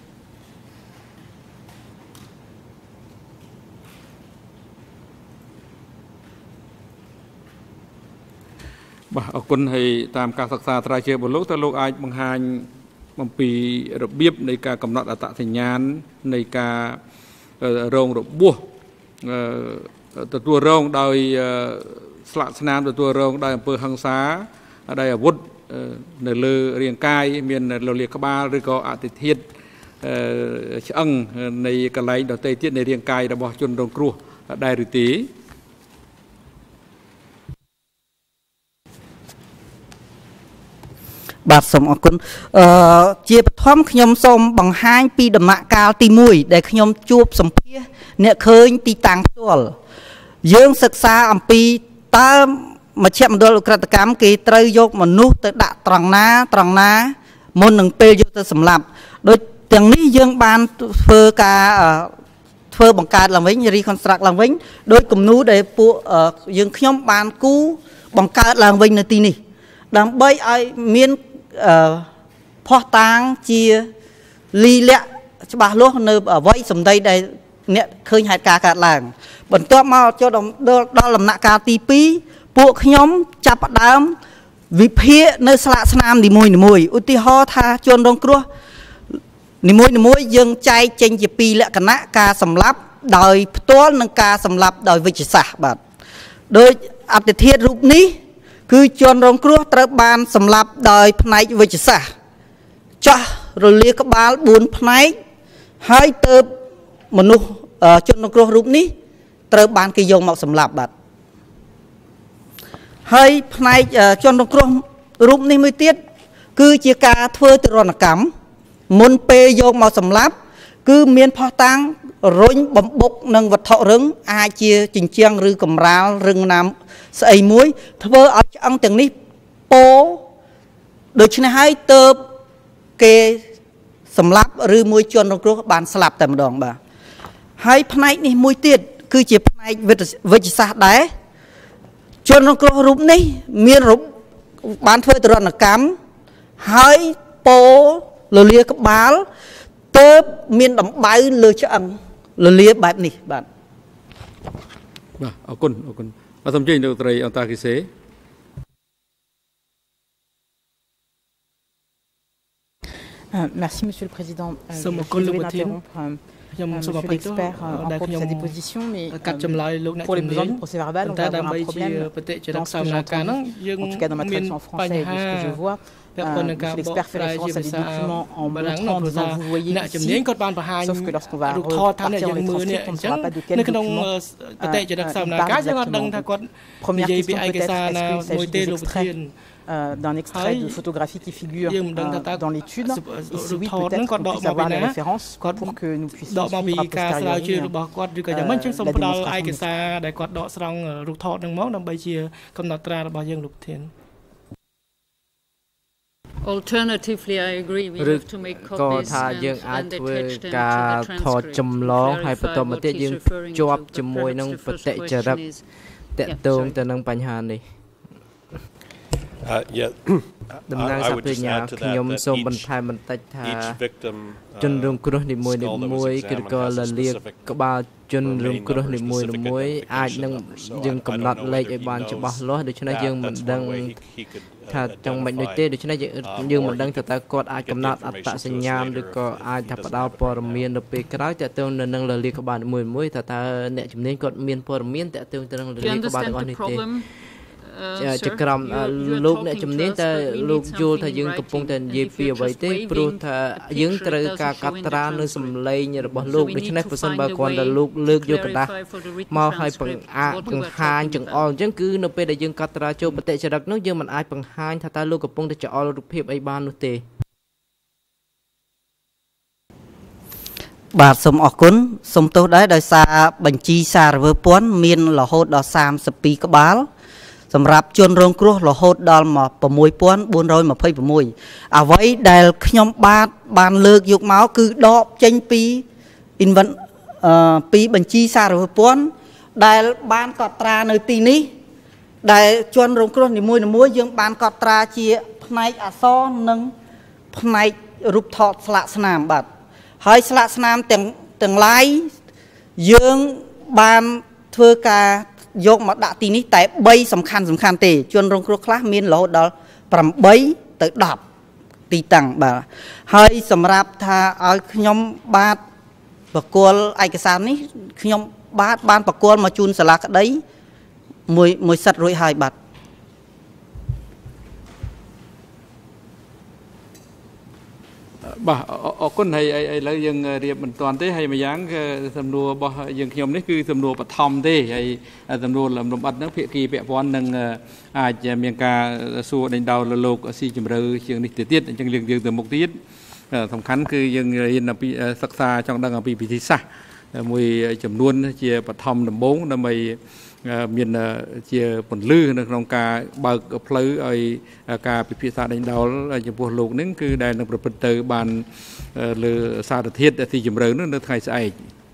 បាទអរគុណហើយតាមការសិក្សាស្រាវជ្រាវរបស់លោកតើលោកអាចបង្ហាញអំពីរបៀបនៃការកំណត់អត្តសញ្ញាណនៃការរងរបួសទទួលរងដោយស្លាកស្នាមទទួលរងដោយអំពើហិង្សាដោយអាវុធនៅលើរាងកាយមានលលាក្បាលឬក៏អតិធិធឆ្អឹងនៃកន្លែងដទៃទៀតនៃរាងកាយរបស់ជនរងគ្រោះដែរឬទេបាទសូមអរគុណអឺជាបឋមខ្ញុំសូមបង្ហាញពីដំណាក់កាលទីមួយដែលខ្ញុំជួបសម្ភាសអ្នកឃើញទីតាំងផ្ទាល់យើងសិក្សាអំពីតើមជ្ឈមណ្ឌលឧក្រិដ្ឋកម្មគេត្រូវយកមនុស្សទៅដាក់ត្រង់ណាត្រង់ណាមុននឹងពេលយកទៅសម្លាប់ដូចទាំងនេះយើងបានធ្វើការធ្វើបង្កើតឡើងវិញ reconstruct ឡើងវិញដោយគំនូរដែលពួកយើងខ្ញុំបានគូបង្កើតឡើងវិញនៅទីនេះដើម្បីឲ្យមានផោះតាងជាលីលាក់ច្បាស់លាស់នៅអ្វីសម្ដីដែលអ្នកឃើញហេតុការណ៍កើតឡើងបន្ទាប់មកចូលដល់ដំណាក់កាលទីពីរពួកខ្ញុំចាប់ផ្ដើមវិភាគនៅស្លាកស្នាមនីមួយៗឧទាហរណ៍ថាជនរងគ្រោះនីមួយៗយើងចែកចេញជាពីរលក្ខណៈការសម្លាប់ដោយផ្ទាល់និងការសម្លាប់ដោយវិជ្ជាសាស្ត្របាទដោយអត្តធាតុរូបនេះគឺជនរងគ្រោះត្រូវបានសម្លាប់ដោយផ្នែកវិជ្ជាសាស្ត្រចោះរលាក្បាលបួនផ្នែកហើយទៅមនុស្សជនរងគ្រោះរូបនេះត្រូវបានគេយកមកសម្លាប់បាទហើយផ្នែកជនរងគ្រោះរូបនេះមួយទៀតគឺជាការធ្វើទរណកម្មមុនពេលយកមកសម្លាប់គឺមានផោះតាំងរុញបំបុកនឹងវត្ថុរឹងអាចជាជញ្ជាំងឬកម្រាលរឹងណាមស្អីមួយធ្វើឲ្យឆ្អឹងទាំងនេះពោដូច្នេះហើយទៅគេសម្លាប់ឬមួយជនរងគ្រោះបានស្លាប់តែម្ដងបាទហើយផ្នែកនេះមួយទៀតគឺជាផ្នែកវិទ្យាសាស្ត្រដែរជនរងគ្រោះរូបនេះមានរូបបានធ្វើទរណកម្មហើយពោលលាក្បាលទៅមានដំបៅលើឆ្អឹងលលាបែបនេះបាទបាទអរគុណអរគុណបាទសូមជម្រាបលោកត្រីអន្តរគិសេ Merci Monsieur le Président. Euh, je vais l'interrompre euh, Monsieur l'expert euh, en cours de sa déposition, mais euh, pour les besoins du procès verbal, on va avoir un problème dans ce que j'ai entendu, en tout cas dans ma traduction en français et de ce que je vois. Euh, Monsieur l'expert fait référence à des documents en montrant, en disant vous voyez ici, sauf que lorsqu'on va repartir dans les transcripts, on ne saura pas de quel document euh, euh, il parle exactement. Donc, première question peut-être, est-ce qu'il s'agit des extraits Euh, d'un extrait de photographie qui figure euh, dans l'étude. Et si oui, peut-être qu'on puisse avoir les références pour que nous puissions suivre a posteriori euh, la démonstration. Alternatively, I agree. We have to make copies and, and attach them to the transcript. Clarify what he's referring to. The first question is. Yeah, sorry. Uh, yeah, I, I would just add to that that each, each victim uh, skull that was examined has a specific uh, remaining number, specific identification number. So I, I don't know whether he knows that. That's one way he, he could uh, identify uh, or he could give information to us. Do you understand the problem? ជាក្រមលោកអ្នកជំនាញតែលោកយល់ថាយើងកំពុងតែនិយាយពីអ្វីទេព្រោះថាយើងត្រូវការកត់ត្រានៅសម្លេងរបស់លោកដូច្នេះប្រសិនបើគាត់តែលោកលើកយកกระดาษមកឲ្យបង្អាបង្ហាញចង្អុលអញ្ចឹងគឺនៅពេលដែលយើងកត់ត្រាចូលបតិចរិតនោះយើងមិនអាចបង្ហាញថាតើលោកកំពុងតែចោលរូបភាពអីបាននោះទេបាទសូមអរគុណសូមទោសដែរដោយសារបញ្ជីសារវើពន្ធមានរហូតដល់សាមសិបពីរក្បាលសម្រាប់ជនរងគ្រោះរហូតដល់មក 6,426 អ្វីដែលខ្ញុំបាទបានលើកយកមកគឺដកចេញពី invent ពីបញ្ជីសារពន្ធដែលបានកត់ត្រានៅទីនេះដែលជនរងគ្រោះនីមួយៗយើងបានកត់ត្រាជាផ្នែកអក្សរនិងផ្នែករូបថតស្លាកស្នាមបាទហើយស្លាកស្នាមទាំងទាំងឡាយយើងបានធ្វើការយកមកដាក់ទីនេះតែបីសំខាន់សំខាន់ទេជនរងគ្រោះខ្លះមានរហូតដល់ប្រាំបីទៅដប់ទីតាំងបាទហើយសម្រាប់ថាឲ្យខ្ញុំបាទបកគលឯកសារនេះខ្ញុំបាទបានបកគលមកជូនសាលាក្តីមួយមួយសិតរួចហើយបាទបាទអរគុណហើយឥឡូវយើងរៀបមិនទាន់ទេហើយម្យ៉ាងគឺសំណួររបស់យើងខ្ញុំនេះគឺសំណួរបឋមទេហើយសំណួរលំអិតហ្នឹងភាគីពាក់ព័ន្ធនឹងអាចមានការសួរដេញដោលលោកស៊ីជម្រៅជាងនេះទៅទៀតអញ្ចឹងយើងយើងទៅមុខទៀតសំខាន់គឺយើងរៀនអំពីសិក្សាចង់ដឹងអំពីវិធីសាស្ត្រមួយចំនួនជាបឋមដំបូងដើម្បីមានជាពន្លឺនៅក្នុងការបើកផ្លូវឲ្យការពិភាក្សាដេញដោលចំពោះលោកនឹងគឺដែលនឹងប្រព្រឹត្តទៅបានលើសារធាតុទីជម្រៅនោះនៅថ្ងៃស្អែក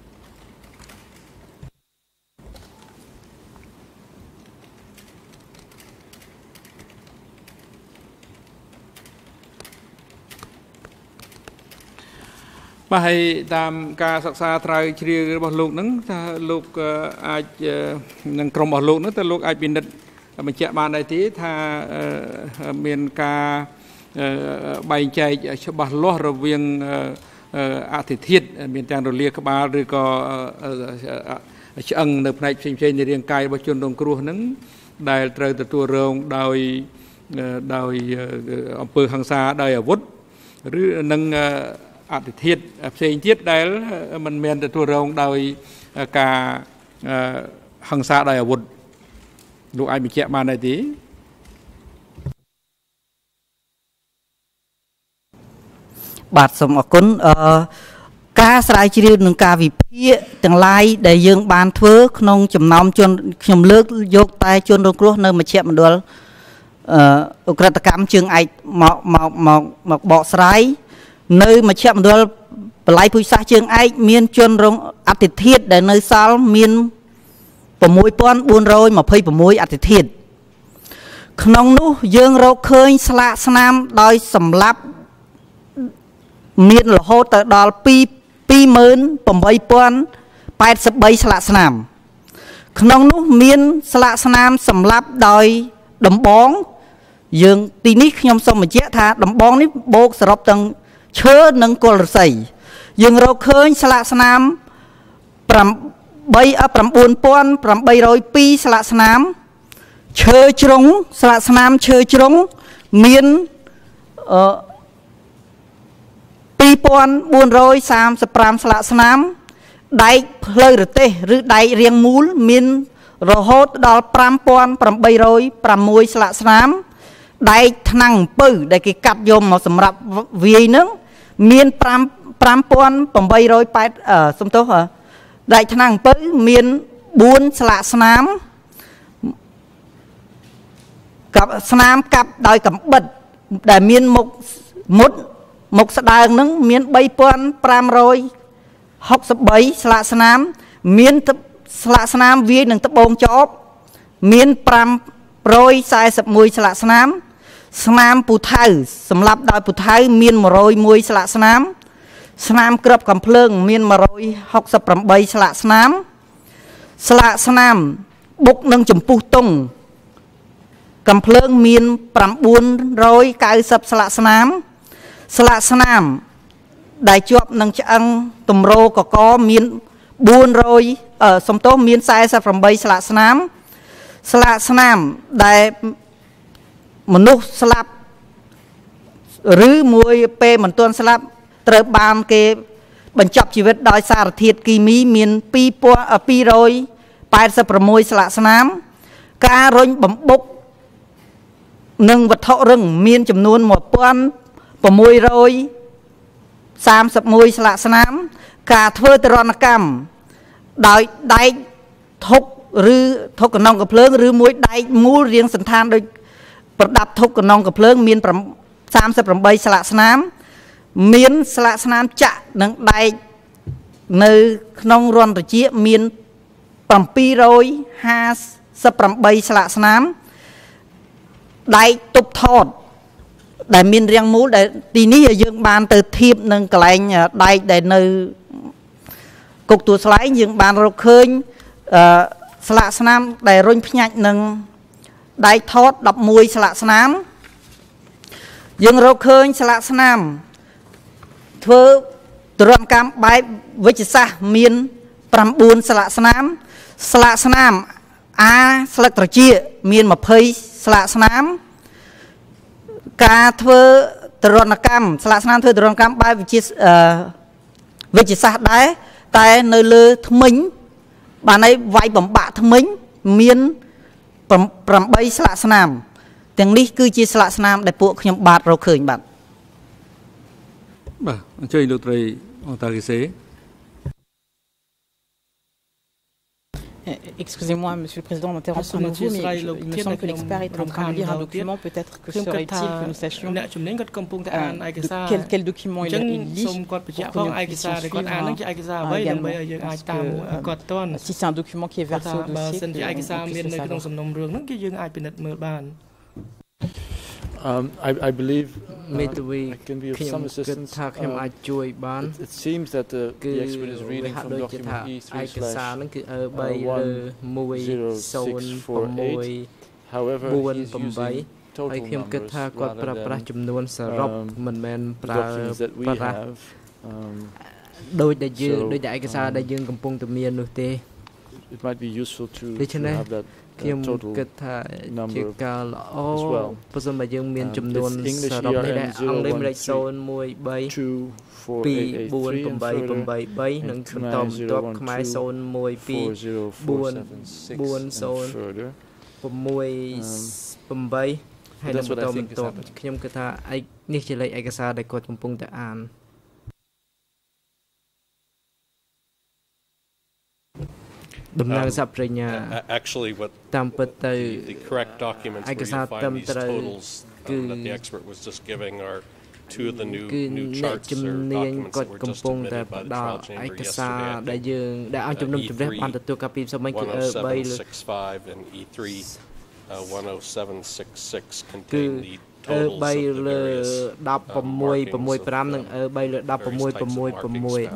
បាទហើយតាមការសិក្សាត្រាវជ្រាវរបស់លោកហ្នឹងថាលោកអាចនឹងក្រុមរបស់លោកហ្នឹងតើលោកអាចពិនិត្យបញ្ជាក់បានដែរទេថាមានការបែងចែកច្បាស់លាស់រវាងអតិធាតុមានទាំងរលាក្បាលឬក៏ឆ្អឹងនៅផ្នែកផ្សេងៗនៃរាងកាយរបស់ជនរងគ្រោះហ្នឹងដែលត្រូវទទួលរងដោយដោយអំពើហិង្សាដោយអាវុធឬនឹងអតិធាតុផ្សេងទៀតដែលមិនមែនទទួលរងដោយការហិង្សាដោយអាវុធលោកអាចបញ្ជាក់បានដែរទេបាទសូមអរគុណអឺការស្រាវជ្រាវនឹងការវិភាគទាំងឡាយដែលយើងបានធ្វើក្នុងចំណោមជនខ្ញុំលើកយកតែជនរងគ្រោះនៅមជ្ឈមណ្ឌលអឺអក្រិតកម្មជើងឯកមកមកមកមកបកស្រាយនៅមជ្ឈមណ្ឌលបល័យភូមិសាស្ត្រជើងឯកមានជនរងអតិធាតុដែលនៅសល់មានsáu nghìn bốn trăm hai mươi sáuអតិធាតុក្នុងនោះយើងរកឃើញស្លាកស្នាមដោយសម្លាប់មានរហូតទៅដល់two million eight thousand eighty-threeស្លាកស្នាមក្នុងនោះមានស្លាកស្នាមសម្លាប់ដោយដំបងយើងទីនេះខ្ញុំសូមបញ្ជាក់ថាដំបងនេះបូកសរុបទាំងឈើនិងគល់រស្មីយើងរកឃើញស្លាកស្នាមnine thousand eight hundred twoស្លាកស្នាមឈើជ្រុងស្លាកស្នាមឈើជ្រុងមានអឺtwo thousand four hundred thirty-fiveស្លាកស្នាមដែកផ្លូវរទេសឬដែករាងមូលមានរហូតដល់five thousand eight hundred sixស្លាកស្នាមដែកថ្នាំងអំពៅដែលគេកាត់យកមកសម្រាប់វាយនឹងមានfive thousand eight hundred eightyអឺសំទោសដែកថ្នាំងអំពៅមានfourស្លាកស្នាមកាប់ស្នាមកាប់ដោយកំបិតដែលមានមុខមុតមុខស្ដើងនឹងមានthree thousand five hundred sixty-threeស្លាកស្នាមមានស្លាកស្នាមវាយនឹងត្បូងចបមានfive hundred forty-oneស្លាកស្នាមស្នាមពូថៅសម្រាប់ដោយពូថៅមានone hundred oneស្លាកស្នាមស្នាមគ្រាប់កំភ្លើងមានone hundred sixty-eightស្លាកស្នាមស្លាកស្នាមបុកនឹងចម្ពុះតុងកំភ្លើងមានnine hundred ninetyស្លាកស្នាមស្លាកស្នាមដែលជាប់នឹងឆ្អឹងទម្រកកមានfour hundredអឺសំទោសមានforty-eightស្លាកស្នាមស្លាកស្នាមដែលមនុស្សស្លាប់ឬមួយពេលមិនទាន់ស្លាប់ត្រូវបានគេបញ្ចប់ជីវិតដោយសារធាតុគីមីមានtwo hundred eighty-sixស្លាកស្នាមការរុញបំបុកនិងវត្ថុរឹងមានចំនួនone thousand six hundred thirty-oneស្លាកស្នាមការធ្វើទរណកម្មដោយដែកធុកឬធុកកណ្ដុងកំភ្លើងឬមួយដែកមូលរាងសន្តានដោយប្រដាប់ធុកកណ្ដុងកំភ្លើងមានthirty-eightស្លាកស្នាមមានស្លាកស្នាមចាក់និងដែកនៅក្នុងរន្ធត្រចៀកមាន bảy trăm hai mươi tám ស្លាកស្នាមដៃទប់ថតដែលមានរាងមូលដែលទីនេះយើងបានទៅធៀបនឹងកន្លែងដែកដែលនៅគុកទួលស្លែងយើងបានរកឃើញស្លាកស្នាមដែលរុញផ្ញាច់នឹងដែកថតដប់មួយស្លាកស្នាមយើងរកឃើញស្លាកស្នាមធ្វើទរណកម្មបែបវិជ្ជសាស្ត្រមានchínស្លាកស្នាមស្លាកស្នាមអាស្លឹកត្រចៀកមាន20ស្លាកស្នាមការធ្វើទរណកម្មស្លាកស្នាមធ្វើទរណកម្មបែបវិជ្ជាវិជ្ជសាស្ត្រដែរតែនៅលើធ្មេញបានឲ្យវាយបំបាក់ធ្មេញមាន8ស្លាកស្នាមទាំងនេះគឺជាស្លាកស្នាមដែលពួកខ្ញុំបាទរកឃើញបាទបាទអញ្ជើញលោកត្រីអតាគិសេ Excusez-moi, Monsieur le Président, d'interrompre à nouveau, mais je, il me semble que l'expert est en train de lire un document. Peut-être que serait utile que nous sachions euh, de quel, quel document il, il lit pour que nous puissions suivre euh, également. Parce que euh, si c'est un document qui est versé au dossier, que on puisse le savoir. Um, I, I believe uh, I can be of some assistance. Uh, it, it seems that the, the expert is reading from document E three slash one zero six four eight. However, he's using total numbers rather than um, documents that we have. Um, so, um, it might be useful to, to have that uh, total number as well. Um, it's English E R N zero one three two four eight eight three and further, and Khmer zero one two four zero four seven six and further. Um, that's what I think is happening. Um, actually, what the, the correct documents where you find these totals um, that the expert was just giving are two of the new new charts or documents that were just submitted by the trial chamber yesterday. I think, uh, E three one oh seven six five and E three one oh seven six six contain the totals of the various um, markings of, uh, various types of markings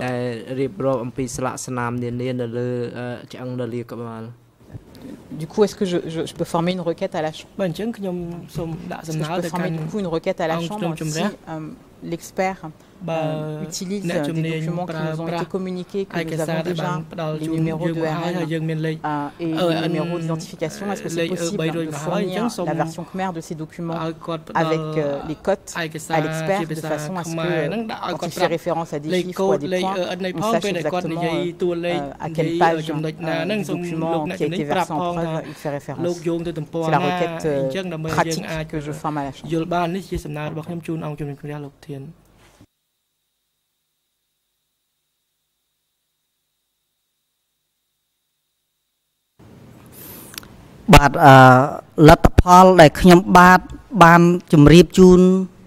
found. Du coup, est-ce que je, je, je peux former une requête à la Chambre? Est-ce que je peux former du coup une requête à la Chambre si euh, l'expert euh, utilise des documents qui nous ont été communiqués, que nous avons déjà les numéros de R N euh, et les numéros d'identification? Est-ce que c'est possible de fournir la version Khmer de ces documents avec euh, les cotes à l'expert de façon à ce que, quand il fait référence à des chiffres ou à des points, on sache exactement euh, à quelle page euh, du document qui a été versé en preuve il fait référence? C'est la requête euh, pratique que je forme à la Chambre. បាទអឺលទ្ធផលដែលខ្ញុំបាទបានជម្រាបជូន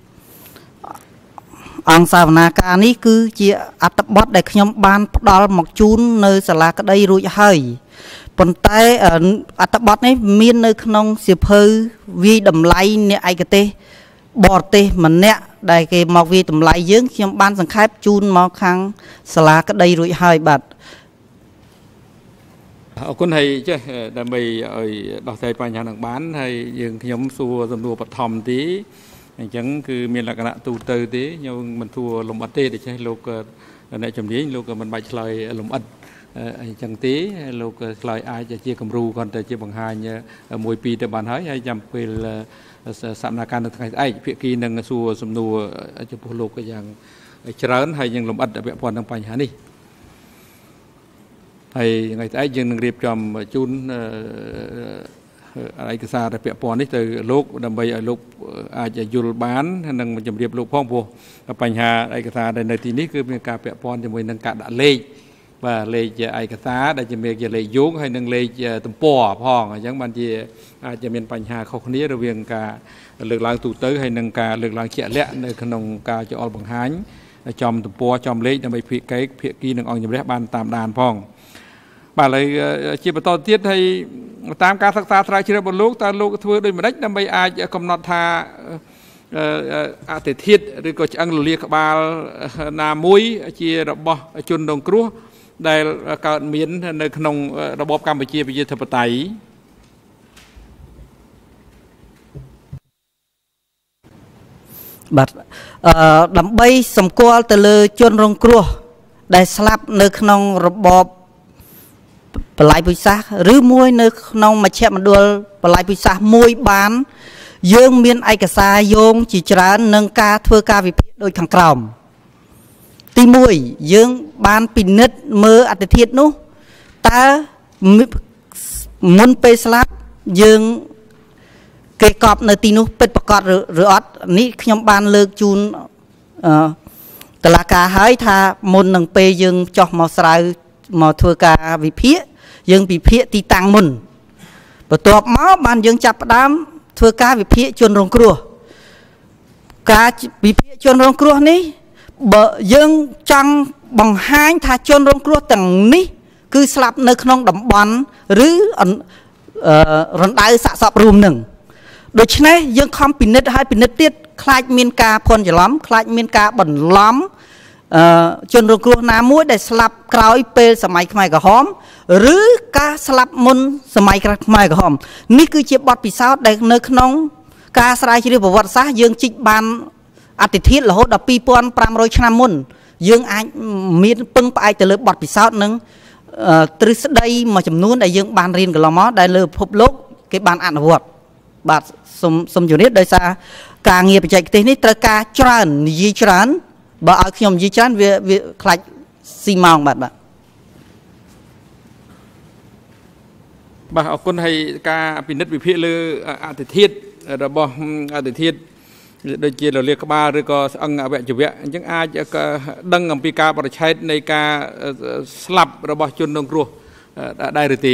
អង្គសាវនាការនេះគឺជាអត្ថបទដែលខ្ញុំបានផ្ដល់មកជូននៅសាលាក្តីរួចហើយប៉ុន្តែអត្ថបទនេះមាននៅក្នុងសៀវភៅវាយតម្លៃអ្នកឯកទេសបរទេសម្នាក់ដែលគេមកវាយតម្លៃយើងខ្ញុំបានសង្ខេបជូនមកខាងសាលាក្តីរួចហើយបាទអរគុណហើយចេះដើម្បីឲ្យដោះស្រាយបញ្ហានឹងបានហើយយើងខ្ញុំសួរសំណួរបឋមទេអញ្ចឹងគឺមានលក្ខណៈទូទៅទេខ្ញុំមិនសួរលំអិតទេដូច្នេះលោកអ្នកជំនាញលោកក៏មិនបាច់ឆ្លើយលំអិតអញ្ចឹងទេលោកឆ្លើយអាចជាគំរូគាត់ទៅជាបង្ហាញមួយពីរទៅបានហើយហើយចាំពេលសកម្មភាពនៅថ្ងៃស្អែកភាគីនឹងសួរសំណួរចំពោះលោកយ៉ាងច្រើនហើយយើងលំអិតពាក់ព័ន្ធនឹងបញ្ហានេះហើយថ្ងៃស្អែកយើងនឹងរៀបចំជូនឯកសារពាក់ព័ន្ធនេះទៅលោកដើម្បីឲ្យលោកអាចយល់បាននិងជម្រាបលោកផងព្រោះបញ្ហាឯកសារដែលនៅទីនេះគឺមានការពាក់ព័ន្ធជាមួយនឹងការដាក់លេខបាទលេខឯកសារដែលជាមានជាលេខយោងហើយនិងលេខទំព័រផងអញ្ចឹងបានជាអាចจะមានបញ្ហាខុសគ្នារវាងការលើកឡើងទូទៅហើយនិងការលើកឡើងជាក់លាក់នៅក្នុងការចោលបង្ហាញចំទំព័រចំលេខដើម្បីភាគីភាគីនិងអង្គជំរះបានតាមដានផងបាទហើយជាបន្តទៀតហើយតាមការសិក្សាស្រាវជ្រាវរបស់លោកតើលោកធ្វើដូចម្តេចដើម្បីអាចកំណត់ថាអតិថិតឬក៏ឆ្អឹងលលាក្បាលណាមួយជារបស់ជនរងគ្រោះដែលកើតមាននៅក្នុងរបបកម្ពុជាប្រជាធិបតេយ្យបាទអឺដើម្បីសម្គាល់ទៅលើជនរងគ្រោះដែលស្លាប់នៅក្នុងរបបបល័យពុជសាសឬមួយនៅក្នុងមជ្ឈមណ្ឌលបល័យពុជសាសមួយបានយើងមានឯកសារយោងជាច្រើននឹងការធ្វើការវិភាគដូចខាងក្រោមទីមួយយើងបានពិនិត្យមើលអត្តធាតុនោះតើមុនពេលស្លាប់យើងគេកប់នៅទីនោះពិតប្រាកដឬអត់នេះខ្ញុំបានលើកជូនអឺតុលាការហើយថាមុននឹងពេលយើងចោះមកស្រាវមកធ្វើការវិភាគយើងវិភាគទីតាំងមុនបន្ទាប់មកបានយើងចាប់ផ្ដើមធ្វើការវិភាគជនរងគ្រោះការវិភាគជនរងគ្រោះនេះបើយើងចង់បង្ហាញថាជនរងគ្រោះទាំងនេះគឺស្លាប់នៅក្នុងតំបន់ឬរណ្ដៅសាកសពរួមនឹងដូច្នេះយើងខំពិនិត្យឲ្យពិនិត្យទៀតខ្លាចមានការភ័ន្តច្រឡំខ្លាចមានការបន្លំអឺជនរងគ្រោះណាមួយដែលស្លាប់ក្រោយពេលសម័យខ្មែរក្រហមឬការស្លាប់មុនសម័យខ្មែរក្រហមនេះគឺជាបទពិសោធន៍ដែលនៅក្នុងការស្រាវជ្រាវប្រវត្តិសាស្ត្រយើងជីកបានអតិថិតរហូតដល់ពីរពាន់ប្រាំរយឆ្នាំមុនយើងអាចមានពឹងផ្អែកទៅលើបទពិសោធន៍នឹងទ្រឹស្ដីមួយចំនួនដែលយើងបានរៀនកន្លងមកដែលលើពិភពលោកគេបានអនុវត្តបាទសូមសូមជម្រាបដោយសារការងារបច្ចេកទេសនេះត្រូវការច្រើននិយាយច្រើនបើឲ្យខ្ញុំនិយាយច្រើនវាវាខ្លាចស៊ីម៉ោងបាទបាទបាទអរគុណហើយការពិនិត្យវិភាគលើអតិថិតរបស់អតិថិតដូចជារលាកក្បាលឬក៏ស្អឹងអវយវៈអញ្ចឹងអាចដឹងអំពីការបរិច្ឆេទនៃការស្លាប់របស់ជនរងគ្រោះដែរឬទេ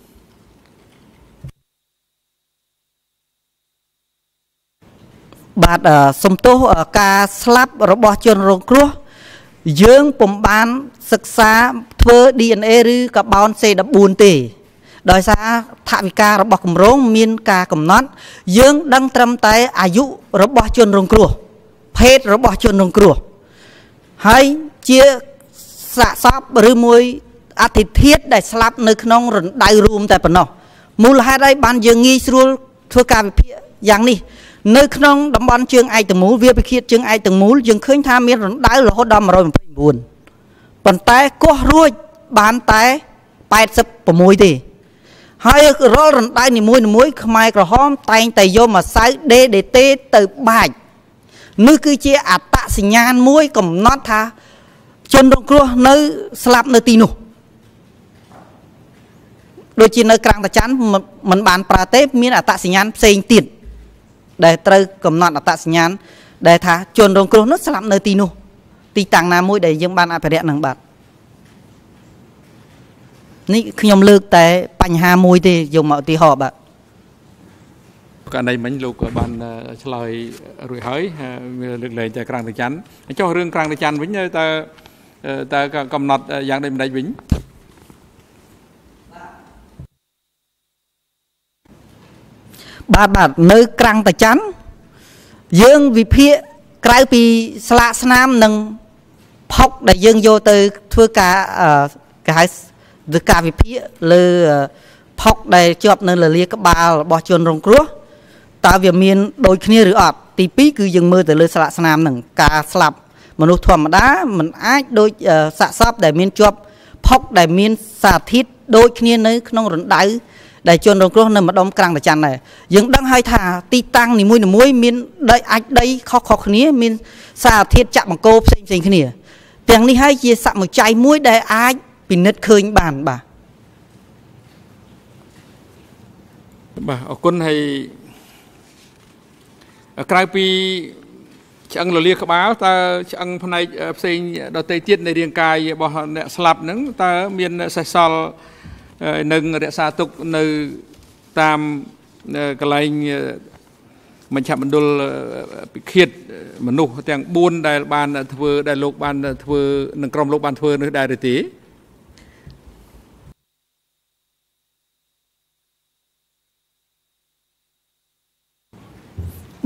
បាទសំទោសការស្លាប់របស់ជនរងគ្រោះយើងពុំបានសិក្សាធ្វើ ឌី អេន អេ ឬកាបូន សេ ដប់បួន ទេដោយសារថវិការបស់គម្រោងមានការកំណត់យើងដឹងត្រឹមតែអាយុរបស់ជនរងគ្រោះភេទរបស់ជនរងគ្រោះហើយជាសាកសពឬមួយអតិថិតដែលស្លាប់នៅក្នុងរណ្ដៅរួមតែប៉ុណ្ណោះមូលហេតុអីបានយើងងាយស្រួលធ្វើការវិភាគយ៉ាងនេះនៅក្នុងតំបន់ជើងឯកទាំងមូលវាពិឃាតជើងឯកទាំងមូលយើងឃើញថាមានរណ្ដៅរហូតដល់một trăm hai mươi chínប៉ុន្តែកោះរួចបានតែแปดสิบหกទេហើយរាល់រណ្ដៅនីមួយៗខ្មែរក្រហមតែងតែយកម្សៅ ដេ ដេ តេ ទៅបាច់នេះគឺជាអត្តសញ្ញាណមួយកំណត់ថាជនរងគ្រោះនៅស្លាប់នៅទីនោះដូចជានៅក្រាំងតាច័ន្ទមិនបានប្រើទេមានអត្តសញ្ញាណផ្សេងទៀតដែលត្រូវកំណត់អត្តសញ្ញាណដែលថាជនរងគ្រោះនោះស្លាប់នៅទីនោះទីតាំងណាមួយដែលយើងបានអភិរក្សនឹងបាទនេះខ្ញុំលើកតែបញ្ហាមួយទេយកមកឧទាហរណ៍បាទករណីមិញលោកក៏បានឆ្លើយរួចហើយលើកលែងតែក្រាំងតាច័ន្ទចុះរឿងក្រាំងតាច័ន្ទវិញតើតើកំណត់យ៉ាងដូចម្ដេចវិញបាទបាទនៅក្រាំងតាច័ន្ទយើងវិភាគក្រៅពីស្លាកស្នាមនិងផុកដែលយើងយកទៅធ្វើការគេហៅធ្វើការវិភាគលើផុកដែលជាប់នៅលលាក្បាលរបស់ជនរងគ្រោះតើវាមានដូចគ្នាឬអត់ទីពីរគឺយើងមើលទៅលើស្លាកស្នាមនឹងការស្លាប់មនុស្សធម្មតាมันអាចដូចសាកសពដែលមានជាប់ផុកដែលមានសារធាតុដូចគ្នានៅក្នុងរណ្ដៅដែលជនរងគ្រោះនៅម្ដុំក្រាំងតាច័ន្ទដែរយើងដឹងហើយថាទីតាំងនីមួយៗមានដីអាចដីខុសៗគ្នាមានសារធាតុចាក់បង្គោលផ្សេងផ្សេងគ្នាទាំងនេះហើយជាសមុជ័យមួយដែលអាចពិនិត្យឃើញបានបាទបាទអរគុណហើយក្រៅពីឆ្អឹងលលាក្បាលតើឆ្អឹងផ្នែកផ្សេងដទៃទៀតនៃរាងកាយរបស់អ្នកស្លាប់ហ្នឹងតើមានសេសសល់នឹងរក្សាទុកនៅតាមកន្លែងមជ្ឈមណ្ឌលពិឃាតមនុស្សទាំងបួនដែលបានធ្វើដែលលោកបានធ្វើនឹងក្រុមលោកបានធ្វើនោះដែរឬទេ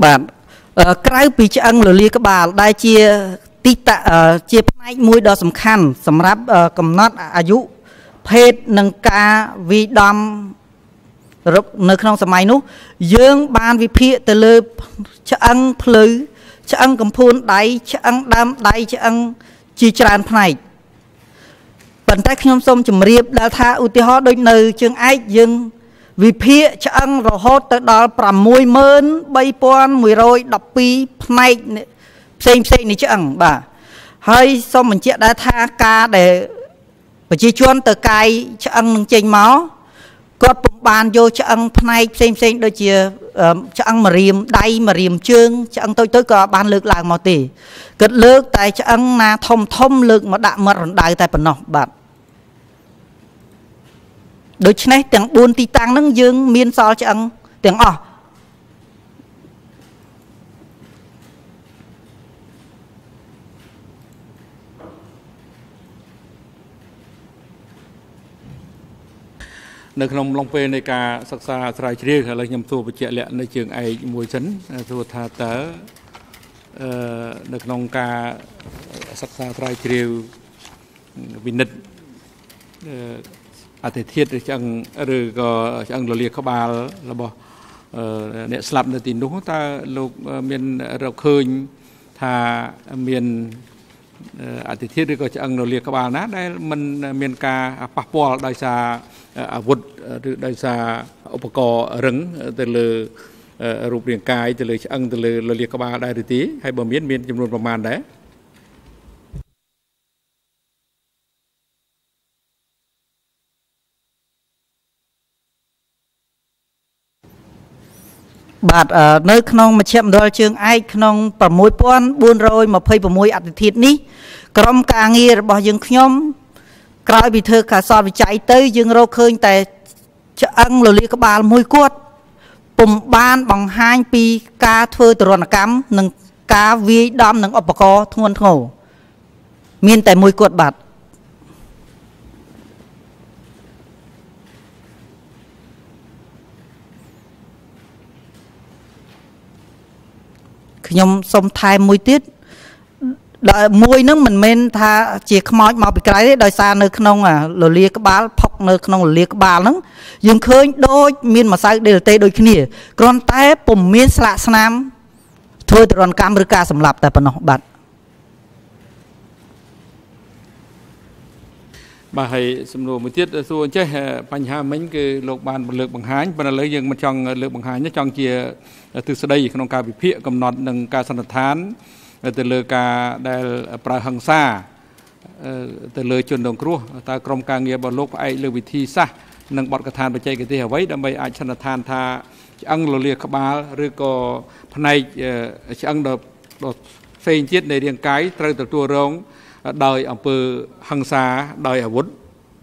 បាទក្រៅពីឆ្អឹងលលាក្បាលដែលជាទីតជាផ្នែកមួយដ៏សំខាន់សម្រាប់កំណត់អាយុភេទនិងការវិដំនៅក្នុងសម័យនោះយើងបានវិភាគទៅលើឆ្អឹងភ្លៅឆ្អឹងកំភួនដៃឆ្អឹងដើមដៃឆ្អឹងជាច្រើនផ្នែកប៉ុន្តែខ្ញុំសូមជម្រាបដល់ថាឧទាហរណ៍ដូចនៅជើងឯកយើងវិភាគឆ្អឹងរហូតទៅដល់ ប្រាំមួយម៉ឺនបីពាន់មួយរយដប់ពីរ ផ្នែកផ្សេងផ្សេងនៃឆ្អឹងបាទហើយសូមបញ្ជាក់ដែរថាការដែលប្រជាជនទៅកាយឆ្អឹងនឹងចេញមកគាត់ពុំបានយកឆ្អឹងផ្នែកផ្សេងផ្សេងដូចជាឆ្អឹងម្រាមដៃម្រាមជើងឆ្អឹងតូចតូចក៏បានលើកឡើងមកទេគាត់លើកតែឆ្អឹងណាធំធំលើកមកដាក់មាត់រណ្ដៅតែប៉ុណ្ណោះបាទដូច្នេះទាំងបួនទីតាំងហ្នឹងយើងមានសល់ឆ្អឹងទាំងអស់នៅក្នុងឡុងពេលនៃការសិក្សាស្រាវជ្រាវឥឡូវខ្ញុំសួរបញ្ជាក់លក្ខនៅជើងឯកមួយសិនសួរថាតើអឺនៅក្នុងការសិក្សាស្រាវជ្រាវវិនិច្ឆ័យអតិធាតុឬឆ្អឹងឬក៏ឆ្អឹងលលាក្បាលរបស់អ្នកស្លាប់នៅទីនោះតើលោកមានរកឃើញថាមានអតិធាតុឬក៏ឆ្អឹងលលាក្បាលណាដែលมันមានការប៉ះពាល់ដោយសារអាវុធឬដោយសារឧបករណ៍រឹងទៅលើរូបរាងកាយទៅលើឆ្អឹងទៅលើលលាក្បាលដែរឬទេហើយបើមានមានចំនួនប្រមាណដែរបាទនៅក្នុងមជ្ឈមណ្ឌលជើងឯកក្នុង ប្រាំមួយពាន់បួនរយម្ភៃប្រាំមួយ អតិធាតុនេះក្រុមការងាររបស់យើងខ្ញុំក្រោយពីធ្វើការសតវិច័យទៅយើងរកឃើញតែឆ្អឹងលលាក្បាលមួយគាត់ពុំបានបង្ហាញពីការធ្វើទរណកម្មនិងការវាយដំនឹងឧបករណ៍ធ្ងន់ធ្ងរមានតែមួយគាត់បាទខ្ញុំសូមថែមមួយទៀតដែលមួយហ្នឹងមិនមែនថាជាខ្មោចមកពីក្រៅទេដោយសារនៅក្នុងលលាក្បាលផុកនៅក្នុងលលាក្បាលហ្នឹងយើងឃើញដូចមានម្សៅដេលតេដូចគ្នាគ្រាន់តែពុំមានស្លាកស្នាមធ្វើទរណកម្មឬការសម្លាប់តែប៉ុណ្ណោះបាទបាទហើយសំណួរមួយទៀតសួរអញ្ចេះបញ្ហាមិញគឺលោកបានលើកបង្ហាញប៉ុន្តែឥឡូវយើងមិនចង់លើកបង្ហាញទេចង់ជាទិសដីក្នុងការវិភាគកំណត់និងការសន្និដ្ឋានទៅលើការដែលប្រើហិង្សាទៅលើជនរងគ្រោះតើក្រុមការងាររបស់លោកផ្អែកលើវិធីសាស្ត្រនិងបទកថាបច្ចេកទេសអ្វីដើម្បីអាចសន្និដ្ឋានថាឆ្អឹងលលាក្បាលឬក៏ផ្នែកឆ្អឹងដ៏ផ្សេងទៀតនៃរាងកាយត្រូវទទួលរងដោយអំពើហិង្សាដោយអាវុធ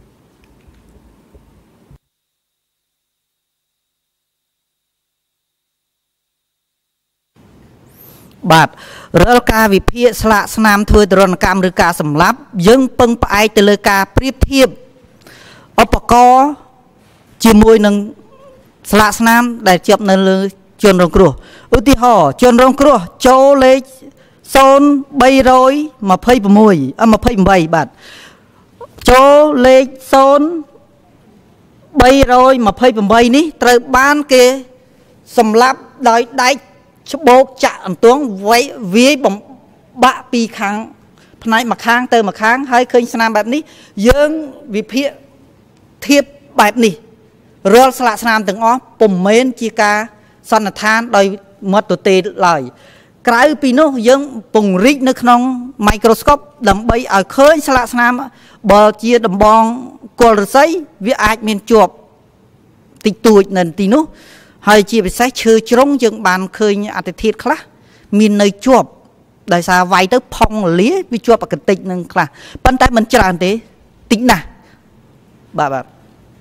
បាទរាល់ការវិភាគស្លាកស្នាមធ្វើទរណកម្មឬការសម្លាប់យើងពឹងផ្អែកទៅលើការប្រៀបធៀបឧបករណ៍ជាមួយនឹងស្លាកស្នាមដែលជាប់នៅលើជនរងគ្រោះឧទាហរណ៍ជនរងគ្រោះចូលលេខศูนย์បីរយម្ភៃប្រាំមួយអម្ភៃប្រាំបីបាទចូលលេខศูนย์បីរយម្ភៃប្រាំបីនេះត្រូវបានគេសម្លាប់ដោយដែកច្បោកចាក់អន្ទង់វាយវាយបំបាក់ពីខាងផ្នែកមួយខាងទៅមួយខាងហើយឃើញស្នាមបែបនេះយើងវិភាគធៀបបែបនេះរាល់ស្លាកស្នាមទាំងអស់ពុំមែនជាការសន្និដ្ឋានដោយមាត់ទទេឡើយក្រៅពីនោះយើងពង្រីកនៅក្នុង microscope ដើម្បីឲ្យឃើញស្លាកស្នាមបើជាដំបងគល់ឫស្សីវាអាចមានជាប់តិចតួចនៅទីនោះហើយជាពិសេសឈើជ្រុងយើងបានឃើញអតិធាតុខ្លះមាននៅជាប់ដោយសារវាយទៅផុងលាវាជាប់អកតិចនឹងខ្លះប៉ុន្តែមិនច្រើនទេតិចណាស់បាទបាទ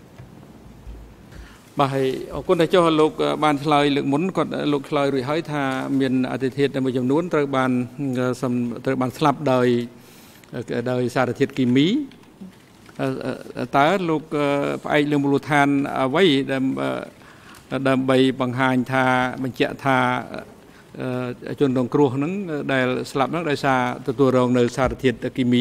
បាទហើយអរគុណដែលចុះលោកបានឆ្លើយលើកមុនគាត់លោកឆ្លើយរួចហើយថាមានអតិធាតុមួយចំនួនត្រូវបានត្រូវបានស្លាប់ដោយដោយសារធាតុគីមីតើលោកផ្អែកលើមូលដ្ឋានអ្វីដែលដើម្បីបង្ហាញថាបញ្ជាក់ថាជនរងគ្រោះហ្នឹងដែលស្លាប់ហ្នឹងដោយសារទទួលរងនៅសារធាតុគីមី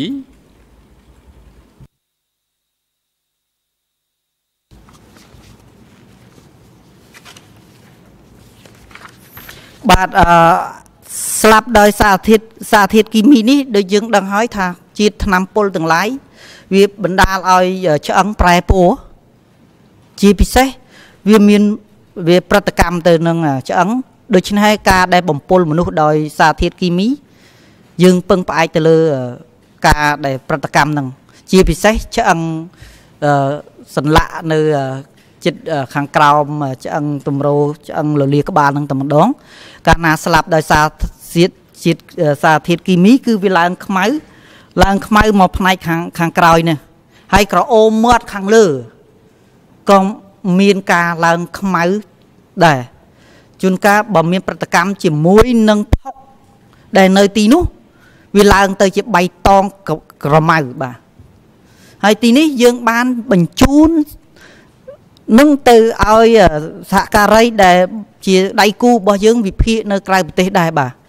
បាទអឺស្លាប់ដោយសារធាតុសារធាតុគីមីនេះដូចយើងដឹងហើយថាជាតិថ្នាំពុលទាំងឡាយវាបណ្ដាលឲ្យឆ្អឹងប្រែពណ៌ជាពិសេសវាមានវាប្រតិកម្មទៅនឹងឆ្អឹងដូច្នេះការដែលបំពុលមនុស្សដោយសារធាតុគីមីយើងពឹងផ្អែកទៅលើការដែលប្រតិកម្មហ្នឹងជាពិសេសឆ្អឹងសន្លាក់នៅចិត្តខាងក្រោមឆ្អឹងទម្រោឆ្អឹងលលាក្បាលហ្នឹងតែម្ដងកាលណាស្លាប់ដោយសារជាតិជាតិសារធាតុគីមីគឺវាឡើងខ្មៅឡើងខ្មៅមកផ្នែកខាងខាងក្រោយនេះហើយក្រអូមមាត់ខាងលើក៏មានការឡើងខ្មៅដែរជួនកាលបើមានប្រតិកម្មជាមួយនឹងផុកដែលនៅទីនោះវាឡើងទៅជាបៃតងក្រមៅបាទហើយទីនេះយើងបានបញ្ជូននឹងទៅឲ្យសហការីដែលជាដៃគូរបស់យើងវិភាគនៅក្រៅប្រទេសដែរបាទ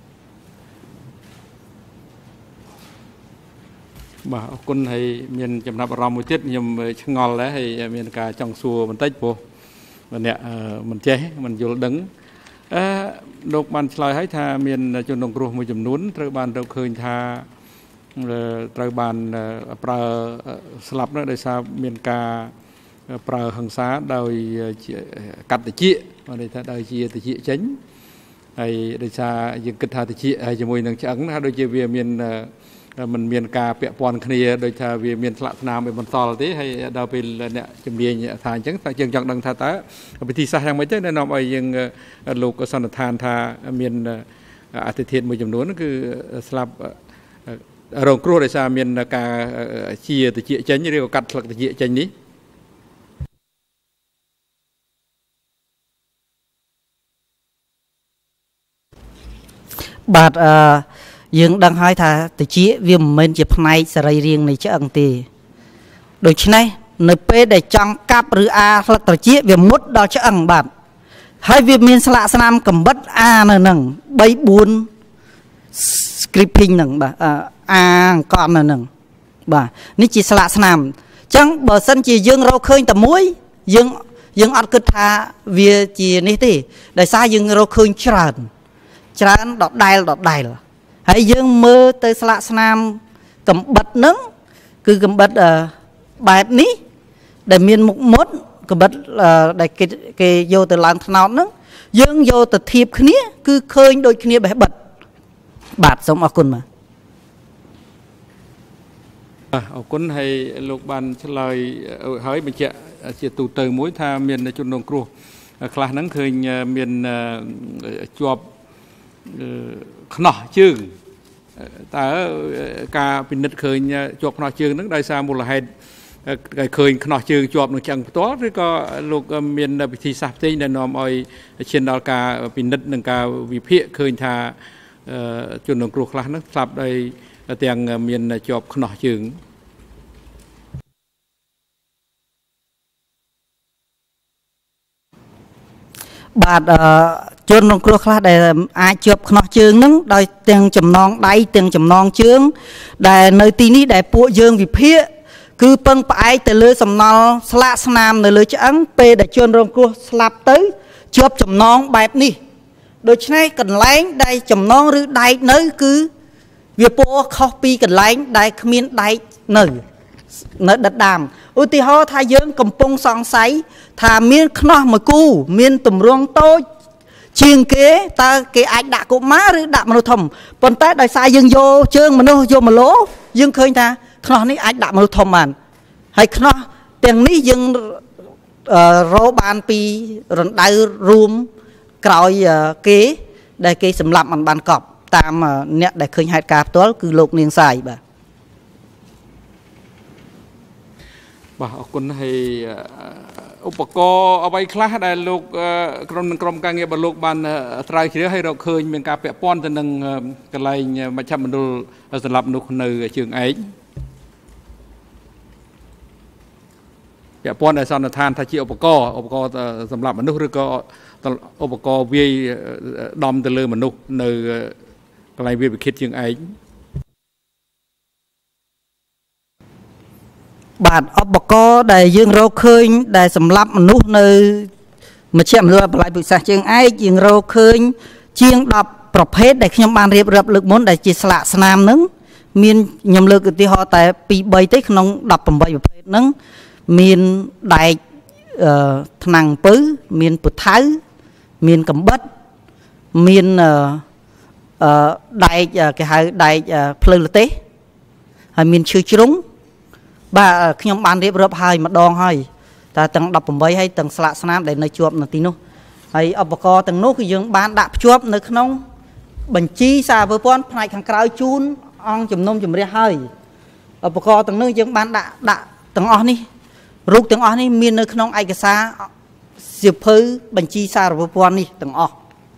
បាទអរគុណហើយមានចំណាប់អារម្មណ៍មួយទៀតខ្ញុំឆ្ងល់ដែរហើយមានការចង់សួរបន្តិចព្រោះម្នាក់មិនចេះមិនយល់ដឹងអឺលោកបានឆ្លើយឲ្យថាមានជនរងគ្រោះមួយចំនួនត្រូវបានរកឃើញថាត្រូវបានប្រើស្លាប់នោះដោយសារមានការប្រើហិង្សាដោយកាត់តិចបានន័យថាដោយជាតិចចេញហើយដោយសារយើងគិតថាតិចហើយជាមួយនឹងឆ្អឹងណាដូចជាវាមានมันមានការពាក់ព័ន្ធគ្នាដោយថាវាមានស្លាកស្នាមឲ្យបន្សល់ទេហើយដល់ពេលអ្នកជំនាញថាអញ្ចឹងតែយើងចង់ដឹងថាតើវិធីសាស្ត្រយ៉ាងម៉េចទៅនាំឲ្យយើងលោកសន្និដ្ឋានថាមានអតិថិមួយចំនួនគឺស្លាប់រងគ្រោះដោយសារមានការជាតិចចេញឬក៏កាត់ស្លឹកតិចចេញនេះបាទអឺយើងដឹងហើយថាតិចវាមិនមែនជាផ្នែកសរីរាង្គនៃឆ្អឹងទេដូច្នេះនៅពេលដែលចង់កាប់ឬអាស្លឹកត្រចៀកវាមុតដល់ឆ្អឹងបាទហើយវាមានស្លាកស្នាមកំបិតអានៅហ្នឹងបីបួន scripting ហ្នឹងបាទអាអង្គត់នៅហ្នឹងបាទនេះជាស្លាកស្នាមអញ្ចឹងបើសិនជាយើងរកឃើញតែមួយយើងយើងអត់គិតថាវាជានេះទេដោយសារយើងរកឃើញច្រើនច្រើនដដែលដដែលហើយយើងមើលទៅស្លាកស្នាមកំបិតហ្នឹងគឺកំបិតបែបនេះដែលមានមុខមុតកំបិតដែលគេគេយកទៅឡើងថ្នោតហ្នឹងយើងយកទៅធៀបគ្នាគឺឃើញដូចគ្នាបេះបិទបាទសូមអរគុណបាទអរគុណហើយលោកបានឆ្លើយហើយបញ្ជាក់ជាទូទៅមួយថាមានជនរងគ្រោះខ្លះហ្នឹងឃើញមានជាប់ខ្នោះជើងតើការពិនិត្យឃើញជាប់ខ្នោះជើងហ្នឹងដោយសារមូលហេតុឃើញខ្នោះជើងជាប់នឹងឆ្អឹងផ្ទាល់ឬក៏លោកមានវិធីសាស្ត្រផ្សេងដែលនាំឲ្យឈានដល់ការពិនិត្យនិងការវិភាគឃើញថាជនរងគ្រោះខ្លះហ្នឹងស្លាប់ដោយទាំងមានជាប់ខ្នោះជើងបាទអឺជនរងគ្រោះខ្លះដែលអាចជាប់ខ្នោះជើងហ្នឹងដោយទាំងចំណងដៃទាំងចំណងជើងដែលនៅទីនេះដែលពួកយើងវិភាគគឺពឹងផ្អែកទៅលើសំណល់ស្លាកស្នាមនៅលើឆ្អឹងពេលដែលជនរងគ្រោះស្លាប់ទៅជាប់ចំណងបែបនេះដូច្នេះកន្លែងដែលចំណងឬដែកនៅគឺវាពណ៌ខុសពីកន្លែងដែលគ្មានដែកនៅនៅដិតដាមឧទាហរណ៍ថាយើងកំពុងសង្ស័យថាមានខ្នោះមួយគូមានទម្រង់តូចជាងគេតើគេអាចដាក់កុមារឬដាក់មនុស្សធំប៉ុន្តែដោយសារយើងយកជើងមនុស្សយកមកលោយើងឃើញថាខ្នោះនេះអាចដាក់មនុស្សធំបានហើយខ្នោះទាំងនេះយើងរកបានពីរណ្ដៅរួមក្រោយគេដែលគេសម្លាប់មិនបានកប់តាមអ្នកដែលឃើញហេតុការណ៍ផ្ទាល់គឺលោកនាងសាយបាទបាទអរគុណហើយឧបករណ៍អ្វីខ្លះដែលលោកក្រុមនឹងក្រុមការងាររបស់លោកបានស្រាវជ្រាវហើយរកឃើញមានការពាក់ព័ន្ធទៅនឹងកន្លែងមជ្ឈមណ្ឌលសម្រាប់មនុស្សនៅជើងឯកពាក់ព័ន្ធដោយសន្និដ្ឋានថាជាឧបករណ៍ឧបករណ៍សម្រាប់មនុស្សឬក៏ឧបករណ៍វាយដំទៅលើមនុស្សនៅកន្លែងវាយវិឃាតជើងឯកបាទឧបករណ៍ដែលយើងរកឃើញដែលសម្រាប់មនុស្សនៅមជ្ឈមណ្ឌលបលាយពុសាសជើងឯកយើងរកឃើញជាងដប់ប្រភេទដែលខ្ញុំបានរៀបរាប់លើកមុនដែលជាស្លាកស្នាមហ្នឹងមានខ្ញុំលើកឧទាហរណ៍តែពីរបីទេក្នុងដប់ប្រាំបីប្រភេទហ្នឹងមានដែកថ្នាំងអំពៅមានពុថៅមានកំបិតមានដែកគេហៅដែកភ្លៅលទេសហើយមានឈើជ្រុងបាទខ្ញុំបានរៀបរាប់ហើយម្ដងហើយតែទាំងដប់ប្រាំបីហើយទាំងស្លាកស្នាមដែលនៅជាប់នៅទីនោះហើយឧបករណ៍ទាំងនោះគឺយើងបានដាក់ភ្ជាប់នៅក្នុងបញ្ជីសារពើព័ន្ធផ្នែកខាងក្រៅជូនអង្គជំនុំជម្រះហើយឧបករណ៍ទាំងនោះយើងបានដាក់ដាក់ទាំងអស់នេះរូបទាំងអស់នេះមាននៅក្នុងឯកសារសៀវភៅបញ្ជីសារពើព័ន្ធនេះទាំងអស់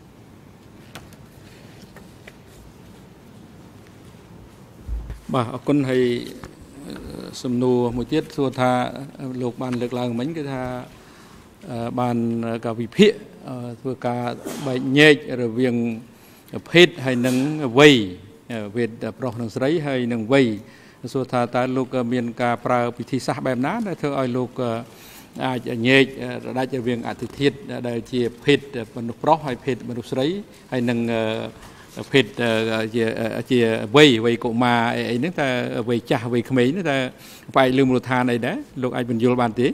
បាទអរគុណហើយសំណួរមួយទៀតសួរថាលោកបានលើកឡើងមិញគឺថាបានការវិភាគធ្វើការបែកញែករវាងភេទហើយនឹងវ័យវេទប្រុសនិងស្រីហើយនឹងវ័យសួរថាតើលោកមានការប្រើពិធីសាស្ត្របែបណាដែលធ្វើឲ្យលោកអាចញែករដាច់រវាងអតិថិតដែលជាភេទមនុស្សប្រុសហើយភេទមនុស្សស្រីហើយនឹងភេទជាជាវ័យវ័យកុមារអីហ្នឹងតើវ័យចាស់វ័យក្មេងហ្នឹងតើផ្អែកលើមូលដ្ឋានអីដែរលោកអាចបញ្យល់បានទេ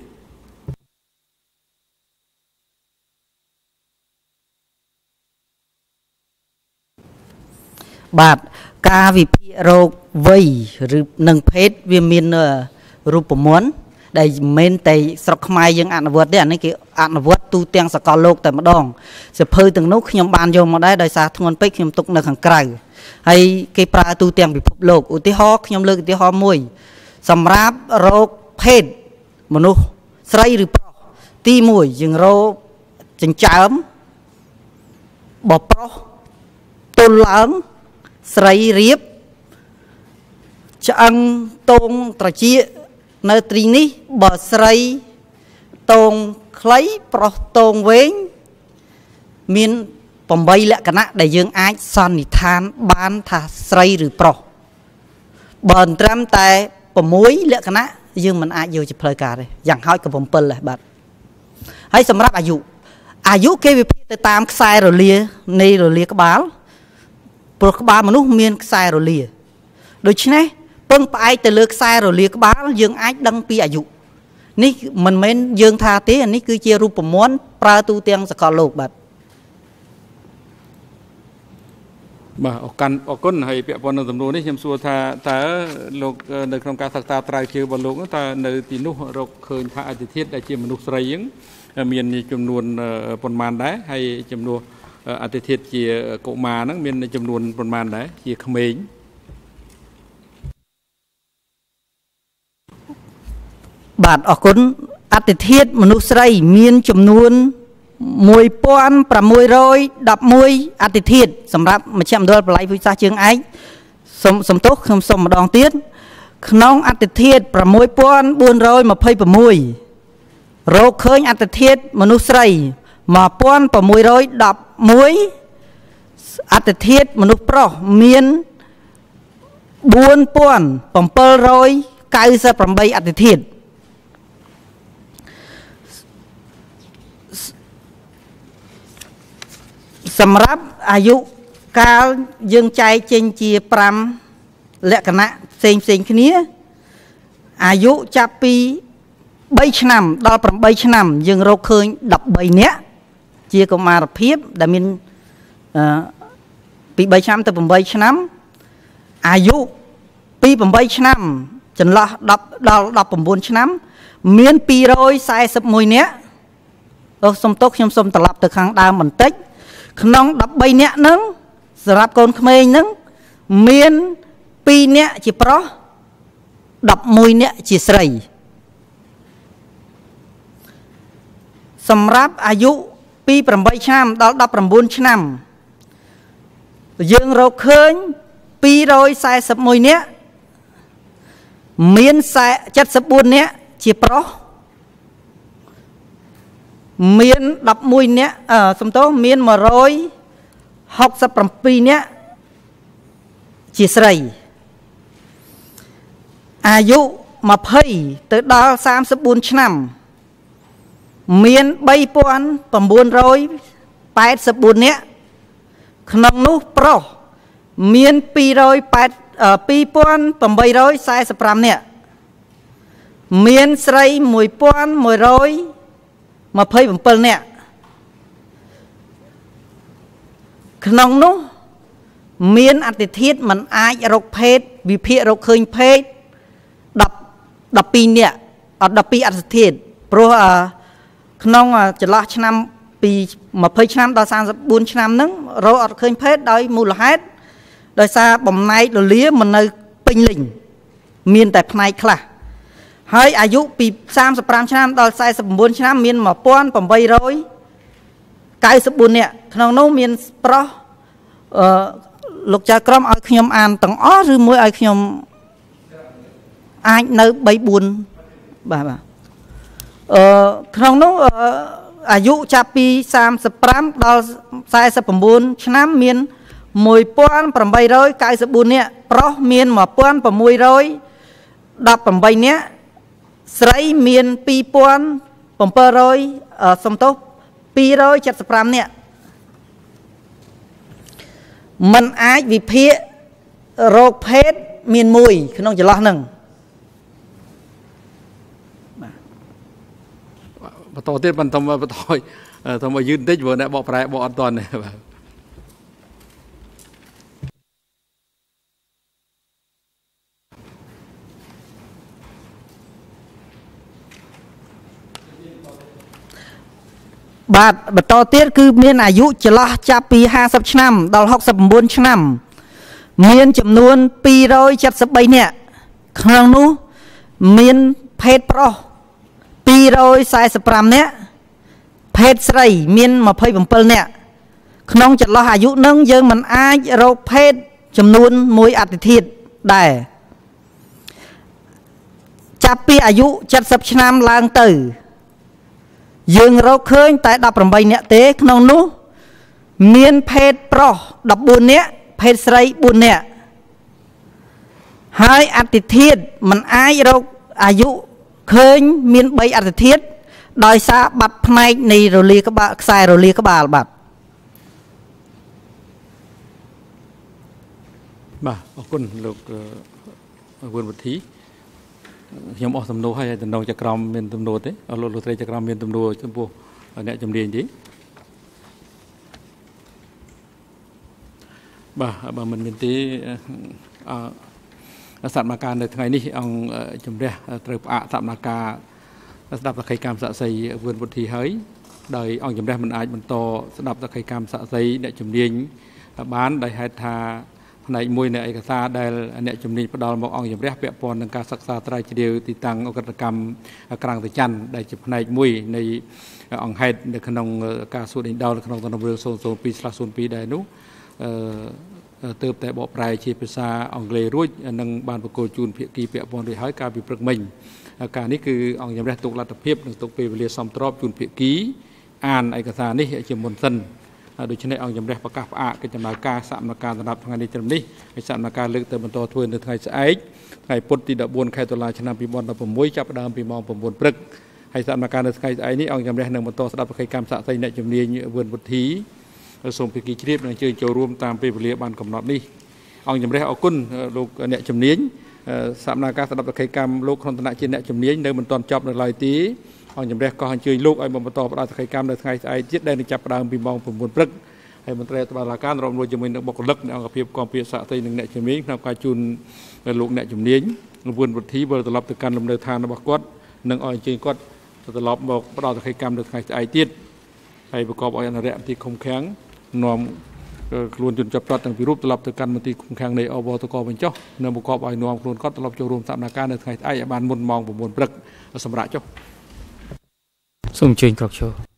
បាទការវិភាគរោគវ័យឬនឹងភេទវាមានរូបមន្តដែលមិនមែនតែស្រុកខ្មែរយើងអនុវត្តទេអានេះគេអនុវត្តទូទាំងសកលលោកតែម្ដងសភៅទាំងនោះខ្ញុំបានយកមកដែរដោយសារធ្ងន់ពេកខ្ញុំទុកនៅខាងក្រៅហើយគេប្រើទូទាំងពិភពលោកឧទាហរណ៍ខ្ញុំលើកឧទាហរណ៍មួយសម្រាប់រោគភេទមនុស្សស្រីឬប្រុសទីមួយយើងរោគចិញ្ចើមបប្រុសទល់ឡើងស្រីរៀបឆ្អឹងតងត្រចៀកនៅត្រីនេះបើស្រីតងខ្លីប្រុសតងវែងមានប្រាំបីលក្ខណៈដែលយើងអាចសន្និដ្ឋានបានថាស្រីឬប្រុសបើត្រឹមតែប្រាំមួយលក្ខណៈយើងមិនអាចយកជាផ្លូវការទេយ៉ាងហោចក៏ប្រាំពីរដែរបាទហើយសម្រាប់អាយុអាយុគេវិភាគទៅតាមខ្សែរលានៃរលាក្បាលព្រោះក្បាលមនុស្សមានខ្សែរលាដូច្នេះពឹងផ្អែកទៅលើខ្សែរលាក្បាលយើងអាចដឹងពីអាយុនេះមិនមែនយើងថាទេអានេះគឺជារូបមន្តប្រើទូទាំងសកលលោកបាទបាទអរគុណអរគុណហើយពាក់ព័ន្ធនឹងសំណួរនេះខ្ញុំសួរថាតើលោកនៅក្នុងការសិក្សាត្រាវជ្រាវរបស់លោកតើនៅទីនោះរកឃើញថាអតិថិតដែលជាមនុស្សស្រីហ្នឹងមានចំនួនប៉ុន្មានដែរហើយចំនួនអតិថិតជាកុមារហ្នឹងមានចំនួនប៉ុន្មានដែរជាក្មេងបាទអរគុណអតិថិតមនុស្សស្រីមានចំនួនមួយពាន់ប្រាំមួយរយដប់មួយអតិថិតសម្រាប់មជ្ឈមណ្ឌលបលាយវិសាស្ត្រជើងឯកសូមសំទោសខ្ញុំសូមម្ដងទៀតក្នុងអតិថិតប្រាំមួយពាន់បួនរយម្ភៃប្រាំមួយរកឃើញអតិថិតមនុស្សស្រីមួយពាន់ប្រាំមួយរយដប់មួយអតិថិតមនុស្សប្រុសមានបួនពាន់bảyរយកៅសិបប្រាំបីអតិថិតសម្រាប់អាយុកាលយើងចែកចេញជាប្រាំលក្ខណៈផ្សេងផ្សេងគ្នាអាយុចាប់ពីបីឆ្នាំដល់ប្រាំបីឆ្នាំយើងរកឃើញដប់បីនាក់ជាកុមារភាពដែលមានអឺពីបីឆ្នាំទៅប្រាំបីឆ្នាំអាយុពីប្រាំបីឆ្នាំចន្លោះដប់ដល់ដប់ប្រាំបួនឆ្នាំមានពីរយសែសិបមួយនាក់អរសុំទោសខ្ញុំសូមត្រឡប់ទៅខាងដើមបន្តិចក្នុងដប់បីនាក់ហ្នឹងសម្រាប់កូនក្មេងហ្នឹងមានពីរនាក់ជាប្រុសដប់មួយនាក់ជាស្រីសម្រាប់អាយុពីប្រាំបីឆ្នាំដល់ដប់ប្រាំបួនឆ្នាំយើងរកឃើញពីរយសែសិបមួយនាក់មានចិតសិបបួននាក់ជាប្រុស miền đập mùi nhé à xong tố miền mà rồi học sắp bằng pi nhé chỉ sầy à dụ mà phây tới đó sam sắp bốn năm miền bay pon bằng bốn rồi bảy sắp bốn nhé khăn nút pro miền pi rồi bảy pi pon bằng bay rồi sai sắp năm nhé miền sầy mùi pon mùi rồi mà phây bằng pal nhé khăn nút miền ăn thịt thiết mình ai rọc phết vì phía rọc khơi phết đập đập pi nhé ở đập pi ăn thịt pro khăn chỉ là năm pi mà phây năm đó sang bốn năm nắng rồi ở khơi phết đôi mù là hết đôi xa bầm nay đồ lía mình nơi pin lình miền tại này khla hơiอายุ ពី 三สิบห้า ឆ្នាំ ដល់ สี่สิบสี่ ឆ្នាំ មាន một nghìn tám trăm chín mươi bốn នាក់ ក្នុង នោះ មាន ប្រុស អឺ លោក ចា ក្រុម ឲ្យ ខ្ញុំ អាន ទាំង អស់ ឬ មួយ ឲ្យ ខ្ញុំ អាច នៅ ba bốn បាទ បាទ អឺ ក្នុង នោះ អាយុ ចាប់ ពី 三十ห้า ដល់ สี่สิบ九 ឆ្នាំ មាន một nghìn tám trăm chín mươi bốn នាក់ ប្រុស មាន một nghìn sáu trăm mười tám នាក់ ស្រីមាន hai nghìn bảy trăm សំទោស hai trăm bảy mươi lăm នាក់มันអាចវិភាគរោគភេទមានមួយក្នុងចន្លោះហ្នឹងបន្តទៀតបន្តបន្តទៅមកយឺតបន្តិចព្រោះអ្នកបកប្រែបកអត់តន់ទេបាទបាទបន្តទៀតគឺមានអាយុចន្លោះចាប់ពី ห้าสิบ ឆ្នាំ ដល់ หกสิบ九 ឆ្នាំ មានចំនួន hai trăm bảy mươi ba នាក់ ក្នុងនោះ មានភេទប្រុស hai trăm bốn mươi lăm នាក់ ភេទស្រី មាន hai mươi bảy នាក់ ក្នុងចន្លោះអាយុនឹង យើងមិនអាចរកភេទចំនួនមួយអតិធាតុដែរ ចាប់ពីអាយុ 七十 ឆ្នាំឡើងទៅ យើងរកឃើញតែ ដប់ប្រាំបី នាក់ទេ ក្នុងនោះ មានភេទប្រុស ដប់បួន នាក់ ភេទស្រី បួន នាក់ ហើយអតិធាតុមិនអាចរកអាយុឃើញមាន ba អតិធាតុ ដោយសារបាត់ផ្នែកនៃរលាក្បាលខ្សែរលាក្បាលបាទបាទអរគុណលោកវឿនវុធី ខ្ញុំអស់សំណួរហើយតំណងចក្រមមានសំណួរទេអរលោកលោកស្រីចក្រមមានសំណួរចំពោះអ្នកជំនាញទេបាទបើមិនមានទេអសកម្មការនៅថ្ងៃនេះអង្គជំរះត្រូវផ្អាកសកម្មការស្ដាប់សក្ខីកម្មស័ក្តិសិទ្ធិវឿនវុធីហើយដោយអង្គជំរះមិនអាចបន្តស្ដាប់សក្ខីកម្មស័ក្តិសិទ្ធិអ្នកជំនាញបានដោយហេតុថាផ្នែកមួយនៃឯកសារដែលអ្នកជំនាញផ្ដល់មកអង្គជំរះពាក់ព័ន្ធនឹងការសិក្សាត្រាវជ្រាវទីតាំងអក្រិតកម្មក្រាំងតច័ន្ទដែលជាផ្នែកមួយនៃអង្គហេតុនៅក្នុងការសួរដេញដោលក្នុងទំនុករឿង ศูนย์ ศูนย์ ពី ស្លាស់ ศูนย์ ពី ដែរនោះអឺទើបតែបកប្រែជាភាសាអង់គ្លេសរួចនិងបានប្រកល់ជូនភាគីពាក់ព័ន្ធរួចហើយកាលពីព្រឹកមិញការនេះគឺអង្គជំរះទុកលទ្ធភាពនិងទុកពេលវេលាសមស្របជូនភាគីអានឯកសារនេះជាមុនសិន ដូច្នេះអង្គជំរះប្រកាសផ្អាកកិច្ចដំណើរការសកម្មភាពសម្រាប់ថ្ងៃនេះត្រឹមនេះហើយសកម្មភាពលើកទៅបន្តធ្វើនៅថ្ងៃស្អែកថ្ងៃពុធទី ដប់បួន ខែតុលាឆ្នាំ ពីរពាន់ដប់ប្រាំមួយ ចាប់ផ្ដើមពីម៉ោង chín ព្រឹកហើយសកម្មភាពនៅថ្ងៃស្អែកនេះអង្គជំរះនឹងបន្តស្ដាប់សកម្មកម្មស័ក្តិសិទ្ធិអ្នកជំនាញវឿនវុធីសូមភាគីជ្រាបនិងអញ្ជើញចូលរួមតាមពេលវេលាបានកំណត់នេះអង្គជំរះអរគុណលោកអ្នកជំនាញសកម្មភាពស្ដាប់សកម្មកម្មលោកក្នុងឋានៈជាអ្នកជំនាញនៅមិនទាន់ចប់នៅឡើយទេ អង្គជំរះក៏អញ្ជើញលោកឲ្យបន្តផ្ដល់សកម្មកម្មនៅថ្ងៃស្អែកទៀតដែលនឹងចាប់ផ្ដើមពីម៉ោង chín ព្រឹក ហើយមន្ត្រីអធិបាលការរំលោភជាមួយនឹងបុគ្គលិកនៃអង្គភាពគាំពារស័ក្តិសិទ្ធិនិងអ្នកជំនាញក្នុងការជូនលោកអ្នកជំនាញវឿនវុធីវិលត្រឡប់ទៅកាន់លំនៅឋានរបស់គាត់និងឲ្យអញ្ជើញគាត់ត្រឡប់មកផ្ដល់សកម្មកម្មនៅថ្ងៃស្អែកទៀតហើយប្រកបឲ្យអនុរិយមន្ត្រីឃុំឃាំងនាំខ្លួនជនចាប់ផ្ទាំងពីររូបត្រឡប់ទៅកាន់មន្ត្រីឃុំឃាំងនៃអបតកបញ្ចុះនិងប្រកបឲ្យនាំខ្លួនគាត់ត្រឡប់ចូលរួមសកម្មភាពនៅថ្ងៃស្អែកឲ្យបានមុនម៉ោង chín ព្រឹកសម្រាប់ចុះសូមអញ្ជើញគ្រប់ចូល